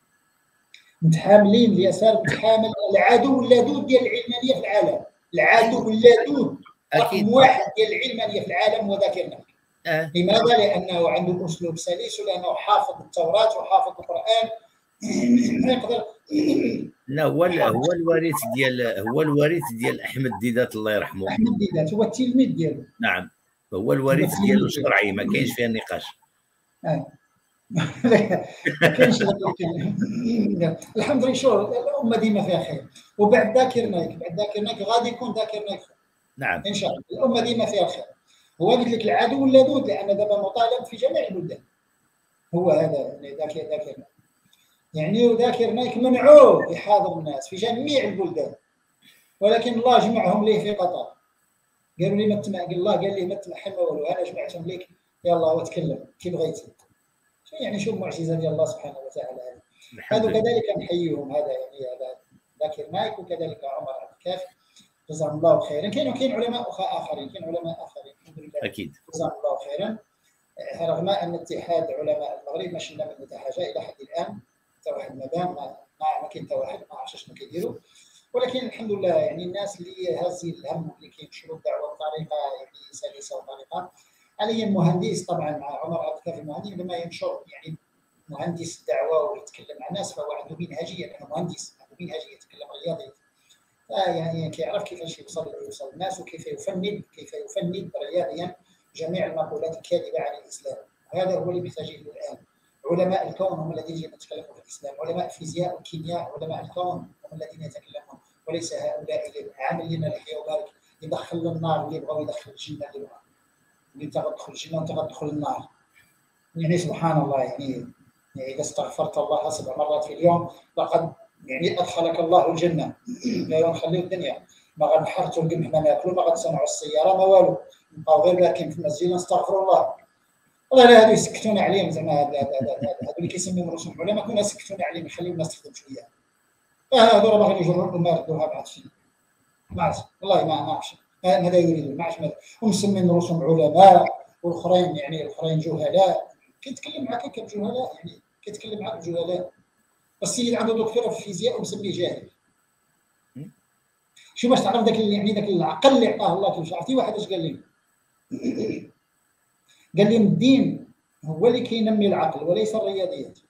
متحاملين اليسار متحامل العدو اللدود ديال العلمانيه في العالم، العدو اللدود رقم واحد ديال العلمانيه في العالم هو ذاكر نايك. أه. لماذا؟ لانه عنده اسلوب سلس، ولانه حافظ التوراه وحافظ القران. ما يقدر. لا، هو هو الوريث ديال هو الوريث ديال احمد ديدات الله يرحمه. احمد ديدات هو التلميذ ديالو. نعم، هو الوريث ديالو الشرعي، ما كاينش فيها نقاش. اه ما كاينش. الحمد لله، شوف الامه ديما فيها خير. وبعد ذاكر نايك، بعد ذاكر نايك غادي يكون ذاكر نايك خير. نعم ان شاء الله الامه ديما فيها خير. هو قلت لك العدو اللدود، لان دابا مطالب في جميع البلدان. هو هذا يعني ذاكر ذاكر نايك، يعني وذاكر نايك منعوه يحاضر الناس في جميع البلدان، ولكن الله جمعهم ليه في قطر. قالوا لي ما تسمع، قال الله قال لي ما تسمع ما والو، انا جمعتهم لك يلا وتكلم كي بغيتي. يعني شوف معجزه ديال الله سبحانه وتعالى. هذا كذلك نحييهم، هذا يعني هذا ذاكر نايك، وكذلك عمر عبد الكافي جزاهم الله خيرا. كاين كاين علماء اخرين، كاين علماء اخرين الحمد لله اكيد جزاهم الله خيرا. رغم ان اتحاد علماء المغرب ماشي لنا من حاجه الى حد الان، حتى واحد ما بان، ما ما كاين حتى واحد ما عرفش شنو كيديروا، ولكن الحمد لله يعني الناس اللي هازين الهم اللي كينشروا الدعوه بطريقه يعني سلسه وطريقه. حاليا مهندس طبعا مع عمر عبد الكافي مهندس، لما ينشر يعني مهندس الدعوه ويتكلم مع الناس فهو عنده منهجيه، لانه مهندس عنده منهجيه، يتكلم رياضي، يعني كيعرف كيفاش يوصل يوصل الناس، وكيف يفند كيف يفند رياضيا جميع المقولات الكاذبه عن الاسلام. وهذا هو اللي محتاجينه الان. علماء الكون هم الذين يتكلمون في الاسلام، علماء الفيزياء والكيمياء، علماء الكون هم الذين يتكلمون، وليس هؤلاء العاملين لحيه وبارك يدخل للنار اللي يبغوا يدخل الجنه اللي يبغى، اللي انت غتدخل الجنه وانت غتدخل النار. يعني سبحان الله، يعني اذا استغفرت الله سبع مرات في اليوم لقد يعني ادخلك الله الجنه. لا نخليو الدنيا، ما غنحرتوا القمح ما ناكلوا، ما غنصنعوا السياره، ما والو، نبقاو غير باكين في المسجد نستغفر الله. والله لا، هادو يسكتونا عليهم زعما، هادو اللي كيسميهم رسوم علماء كنا سكتونا عليهم، يخليو الناس تخدم شويه. هادو راه باغيين يجروا الامه يردوها بعد فين، ما عرفت والله، ما نعرفش ماذا يريدون، ما عرفت ماذا. ومسمين رسوم علماء والاخرين يعني الاخرين جهلاء. كيتكلم معاك كجهلاء، يعني كيتكلم معاك بجهلاء. السيد عنده دكتوراه في الفيزياء ومسميه جاهل. شو باش تعرف ذاك يعني ذاك العقل اللي عطاه الله. كيفاش عرفتي واحد اش قال لي؟ قال لي الدين هو اللي كينمي العقل وليس الرياضيات.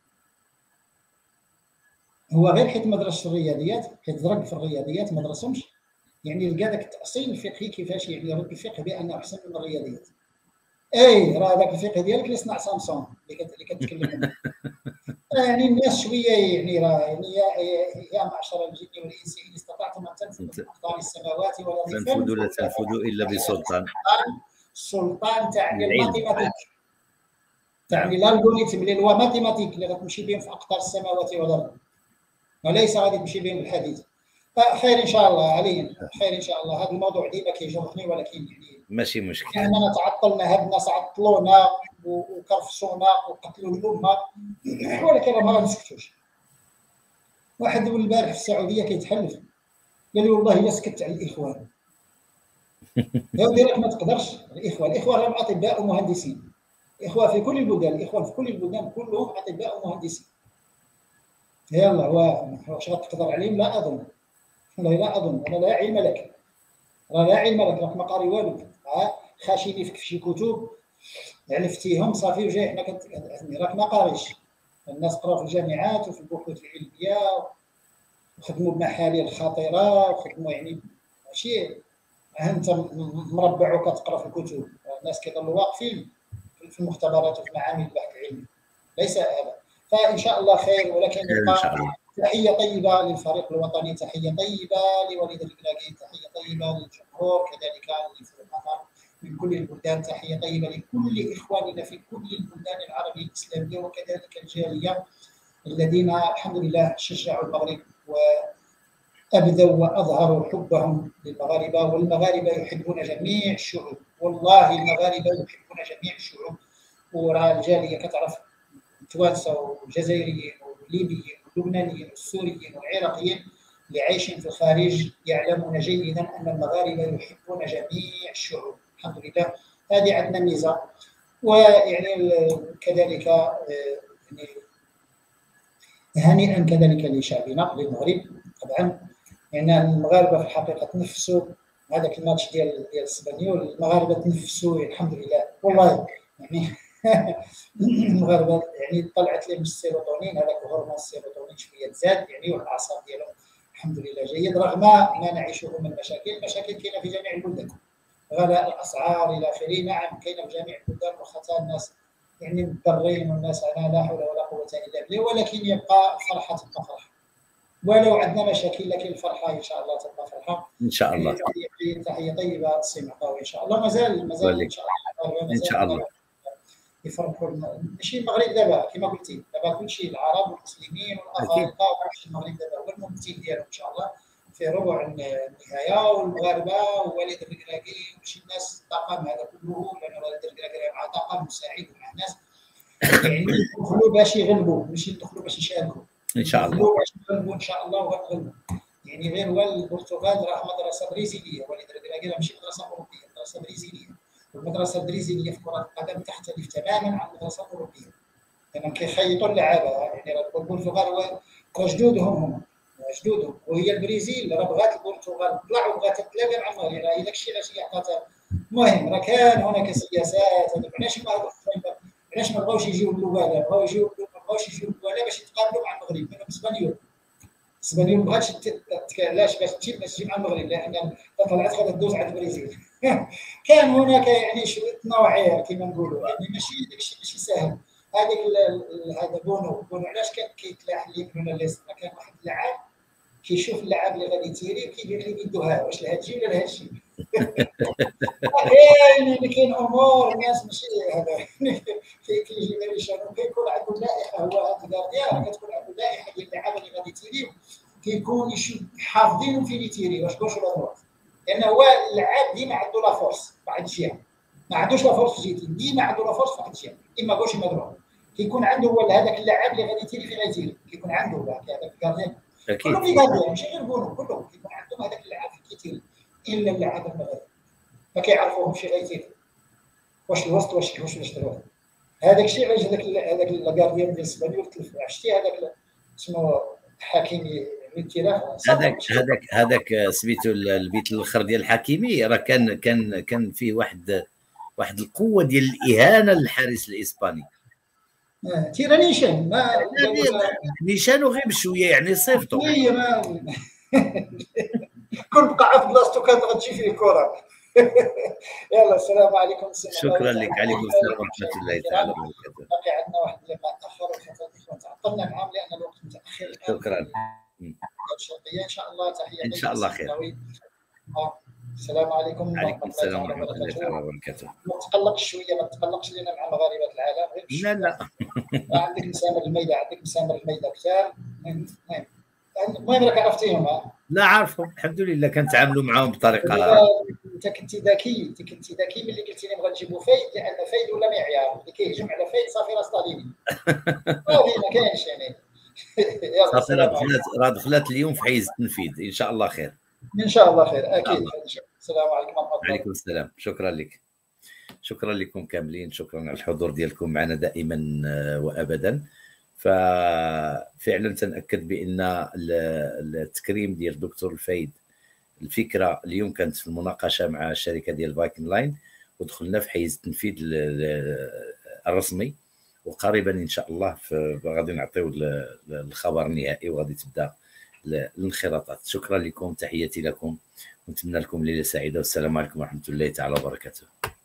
هو غير حيت ما درسش الرياضيات، حيت زرق في الرياضيات ما درسهمش، يعني لقى ذاك التاصيل الفقهي كيفاش يعني يرد الفقه بانه احسن من الرياضيات. اي راه ذاك الفقه ديالك اللي صنع سامسونج اللي كتكلم عنه. يعني الناس شويه يعني راه يعني يا, يا معشر الجن والانس ان استطعتم ان تنفذوا من اقطار السماوات والارض تنفذوا لا تنفذوا الا بسلطان. السلطان تعني الماتيماتيك، تعني الالغوريثم اللي هو ماتيماتيك اللي غتمشي بهم في اقطار السماوات والارض، وليس غادي تمشي بهم بالحديث. فخير ان شاء الله علينا، خير ان شاء الله. هذا الموضوع ديما كيجرني، ولكن يعني ماشي مشكل. اننا يعني تعطلنا، هاد الناس عطلونا وكرفسونا وقتلوا الامه، ولكن ما غنسكتوش. واحد من البارح في السعوديه كيتحلف، قال لي والله الا سكت على الاخوان. يا ودي راك ما تقدرش. الاخوان الاخوان راهم اطباء ومهندسين، الاخوان في كل البلدان، الاخوان في كل البلدان كلهم اطباء ومهندسين. يلا واش غتقدر عليهم؟ لا اظن، والله لا اظن. انا لا علم لك، راه لا علم لك، راك ما قاري والو. ها خاشيني في شي كتب عرفتيهم صافي وجاي حنا كنت راك ما قاريش. الناس قراو في الجامعات وفي البحوث العلميه وخدموا بمحاليل خطيره وخدموا، يعني ماشي انت مربع وكتقرا في الكتب. الناس كيضلوا واقفين في المختبرات وفي معامل البحث العلمي، ليس هذا. فان شاء الله خير. ولكن تحيه طيبه للفريق الوطني، تحيه طيبه لوليد البلاقي، تحيه طيبه للجمهور، كذلك للفريق من كل البلدان، تحيه طيبه لكل اخواننا في كل البلدان العربيه الاسلاميه، وكذلك الجاليه الذين الحمد لله شجعوا المغرب و أبدوا وأظهروا حبهم للمغاربة، والمغاربة يحبون جميع الشعوب، والله المغاربة يحبون جميع الشعوب. وراه الجالية كتعرف التوانسة والجزائريين والليبيين واللبنانيين والسوريين والعراقيين اللي عايشين في الخارج يعلمون جيدا أن المغاربة يحبون جميع الشعوب الحمد لله. هذه عندنا ميزة. ويعني كذلك يعني هنيئا كذلك لشعبنا للمغرب طبعا، يعني المغاربه في الحقيقه تنفسوا هذاك الماتش ديال ديال الاسبانيول، المغاربه تنفسوا الحمد لله والله. يعني المغاربه يعني طلعت لهم السيروتونين، هذاك هرمون السيروتونين شويه تزاد يعني، والاعصاب ديالهم الحمد لله جيد، رغم ما نعيشه من مشاكل. المشاكل كاينه في جميع البلدان، غلاء الاسعار الى اخره، نعم كاينه في جميع البلدان، وخاصه الناس يعني مضطرين والناس انا لا حول ولا قوه الا بالله، ولكن يبقى الفرحه تبقى فرحه، ولو عندنا مشاكل لكن الفرحه ان شاء الله تبقى فرحه ان شاء الله. تحيه تحيه طيبه سي معطاوي ان شاء الله. مازال مازال ان شاء الله ان شاء الله يفرحوا. ماشي المغرب دابا كما قلتي، دابا كلشي العرب والمسلمين والافارقه وماشي المغرب دابا هو الممثل ديالهم ان شاء الله في ربع النهايه، والمغاربه ووالد الركراكي وشي الناس الطاقم هذا كله، لان والد الركراكي مع طاقم مساعد ومع ناس يعني يدخلوا باش يغلبوا، ماشي يدخلوا باش يشاركوا ان شاء الله. باش يغلبوا ان شاء الله وغنغلبوا. يعني غير هو البرتغال راه مدرسه بريزيليه، والد الركراكي ماشي مدرسه اوروبيه، مدرسه بريزيليه، والمدرسه البريزيليه في كره القدم تختلف تماما عن المدرسه الاوروبيه، لانهم يعني كيخيطوا اللعابه. يعني البرتغال هو جدودهم هم جدودهم، وهي البرازيل راه بغات البرتغال تطلع وبغات تتلاقى مع المغرب، راه داك الشيء علاش هي عطاتها. المهم راه كان هناك سياسات، علاش ما علاش ما بغاوش يجيو اللوباله، بغاو يجيو ما بغاوش يجيو اللوباله باش يتقابلوا مع المغرب، منهم اسبانيول. اسبانيول ما بغاتش علاش باش تجي باش تجي مع المغرب، لان طلعت غادي تدوز على البرازيل. كان هناك يعني شويه تنوعيه كما نقولوا، يعني ماشي داك الشيء ماشي سهل. هذاك هذا بونو بونو علاش كان كيتلاح اليمين ولا اليسار؟ كان واحد اللاعب كيشوف اللاعب اللي غادي يتيري كيدير لي بيدو ها واش لهادشي ولا لهادشي. كاين اللي كاين امور الناس ماشي هذا كيجي ماريشان كيكون عنده لائحه، هو هذا الكارديان كتكون عنده لائحه ديال اللعابه اللي غادي يتيريو، كيكون يشوف حافظين فين يتيري واش كوش ولا دروات، لان هو اللعاب ديما عنده لا فورس واحد الجهه، ما عندوش لا فورس في جهتين، ديما عنده لا فورس في واحد الجهه، اما غوش اما دروات. كيكون عنده هو هذاك اللاعب اللي غادي يتيري فين غيتيري، كيكون عنده هذاك الكارديان. كلهم كيقادروا ماشي غير بونو، كلهم كيكون عندهم هذاك اللاعب اللي كيتيري، الا اللاعب المغربي ما كيعرفوهمش غيتيري واش الوسط واش الكوش واش دروات. هذاك الشيء علاش هذاك هذاك الكارديان ديال اسبانيول تلف. عرفتي هذاك شنو الحكيمي هذاك هذاك هذاك سميتو البيت الاخر ديال الحكيمي، راه كان كان كان فيه واحد واحد القوه ديال الاهانه للحارس الاسباني. آه، تيرا نيشان ما نيشان غير بشويه يعني صيفطو هي ما كل بقعه في بلاصتو كانت غتجي فيه الكره. يلا السلام عليكم. شكرا لك. عليكم السلام ورحمه الله تعالى وبركاته. باقي عندنا واحد اللقاء اخر وخاصه الاخوان تعطلنا معاهم لان الوقت متاخر. شكرا. ان شاء الله تحيه ان شاء الله خير. السلام عليكم. وعليكم السلام ورحمه الله تعالى وبركاته. ما تقلقش شويه، ما تقلقش لنا مع مغاربه العالم. لا لا عندك مسامر الميدة، عندك مسامر الميدة كثار. المهم راك عرفتيهم. ها لا عارفهم الحمد لله، كنتعاملوا معاهم بطريقه. انت كنتي ذكي، انت كنتي ذكي ملي قلتي لي بغا تجيبوا فايد، لان فايد ولا معيار اللي كيهجم على فايد صافي راه ستاليني. صافي ما كاينش يعني. صافي راه دخلت راه دخلت اليوم في حيز التنفيذ ان شاء الله خير. ان شاء الله خير اكيد. السلام عليكم ورحمه الله. وعليكم السلام. شكرا لك. شكرا لكم كاملين، شكرا على الحضور ديالكم معنا دائما وابدا. ففعلا تنأكد بان التكريم ديال الدكتور الفايد، الفكره اليوم كانت في المناقشه مع الشركه ديال فايكن لاين، ودخلنا في حيز التنفيذ الرسمي، وقريبا ان شاء الله غادي نعطيو الخبر النهائي وغادي تبدا الانخراطات. شكرا لكم، تحياتي لكم، ونتمنى لكم ليله سعيده، والسلام عليكم ورحمه الله تعالى وبركاته.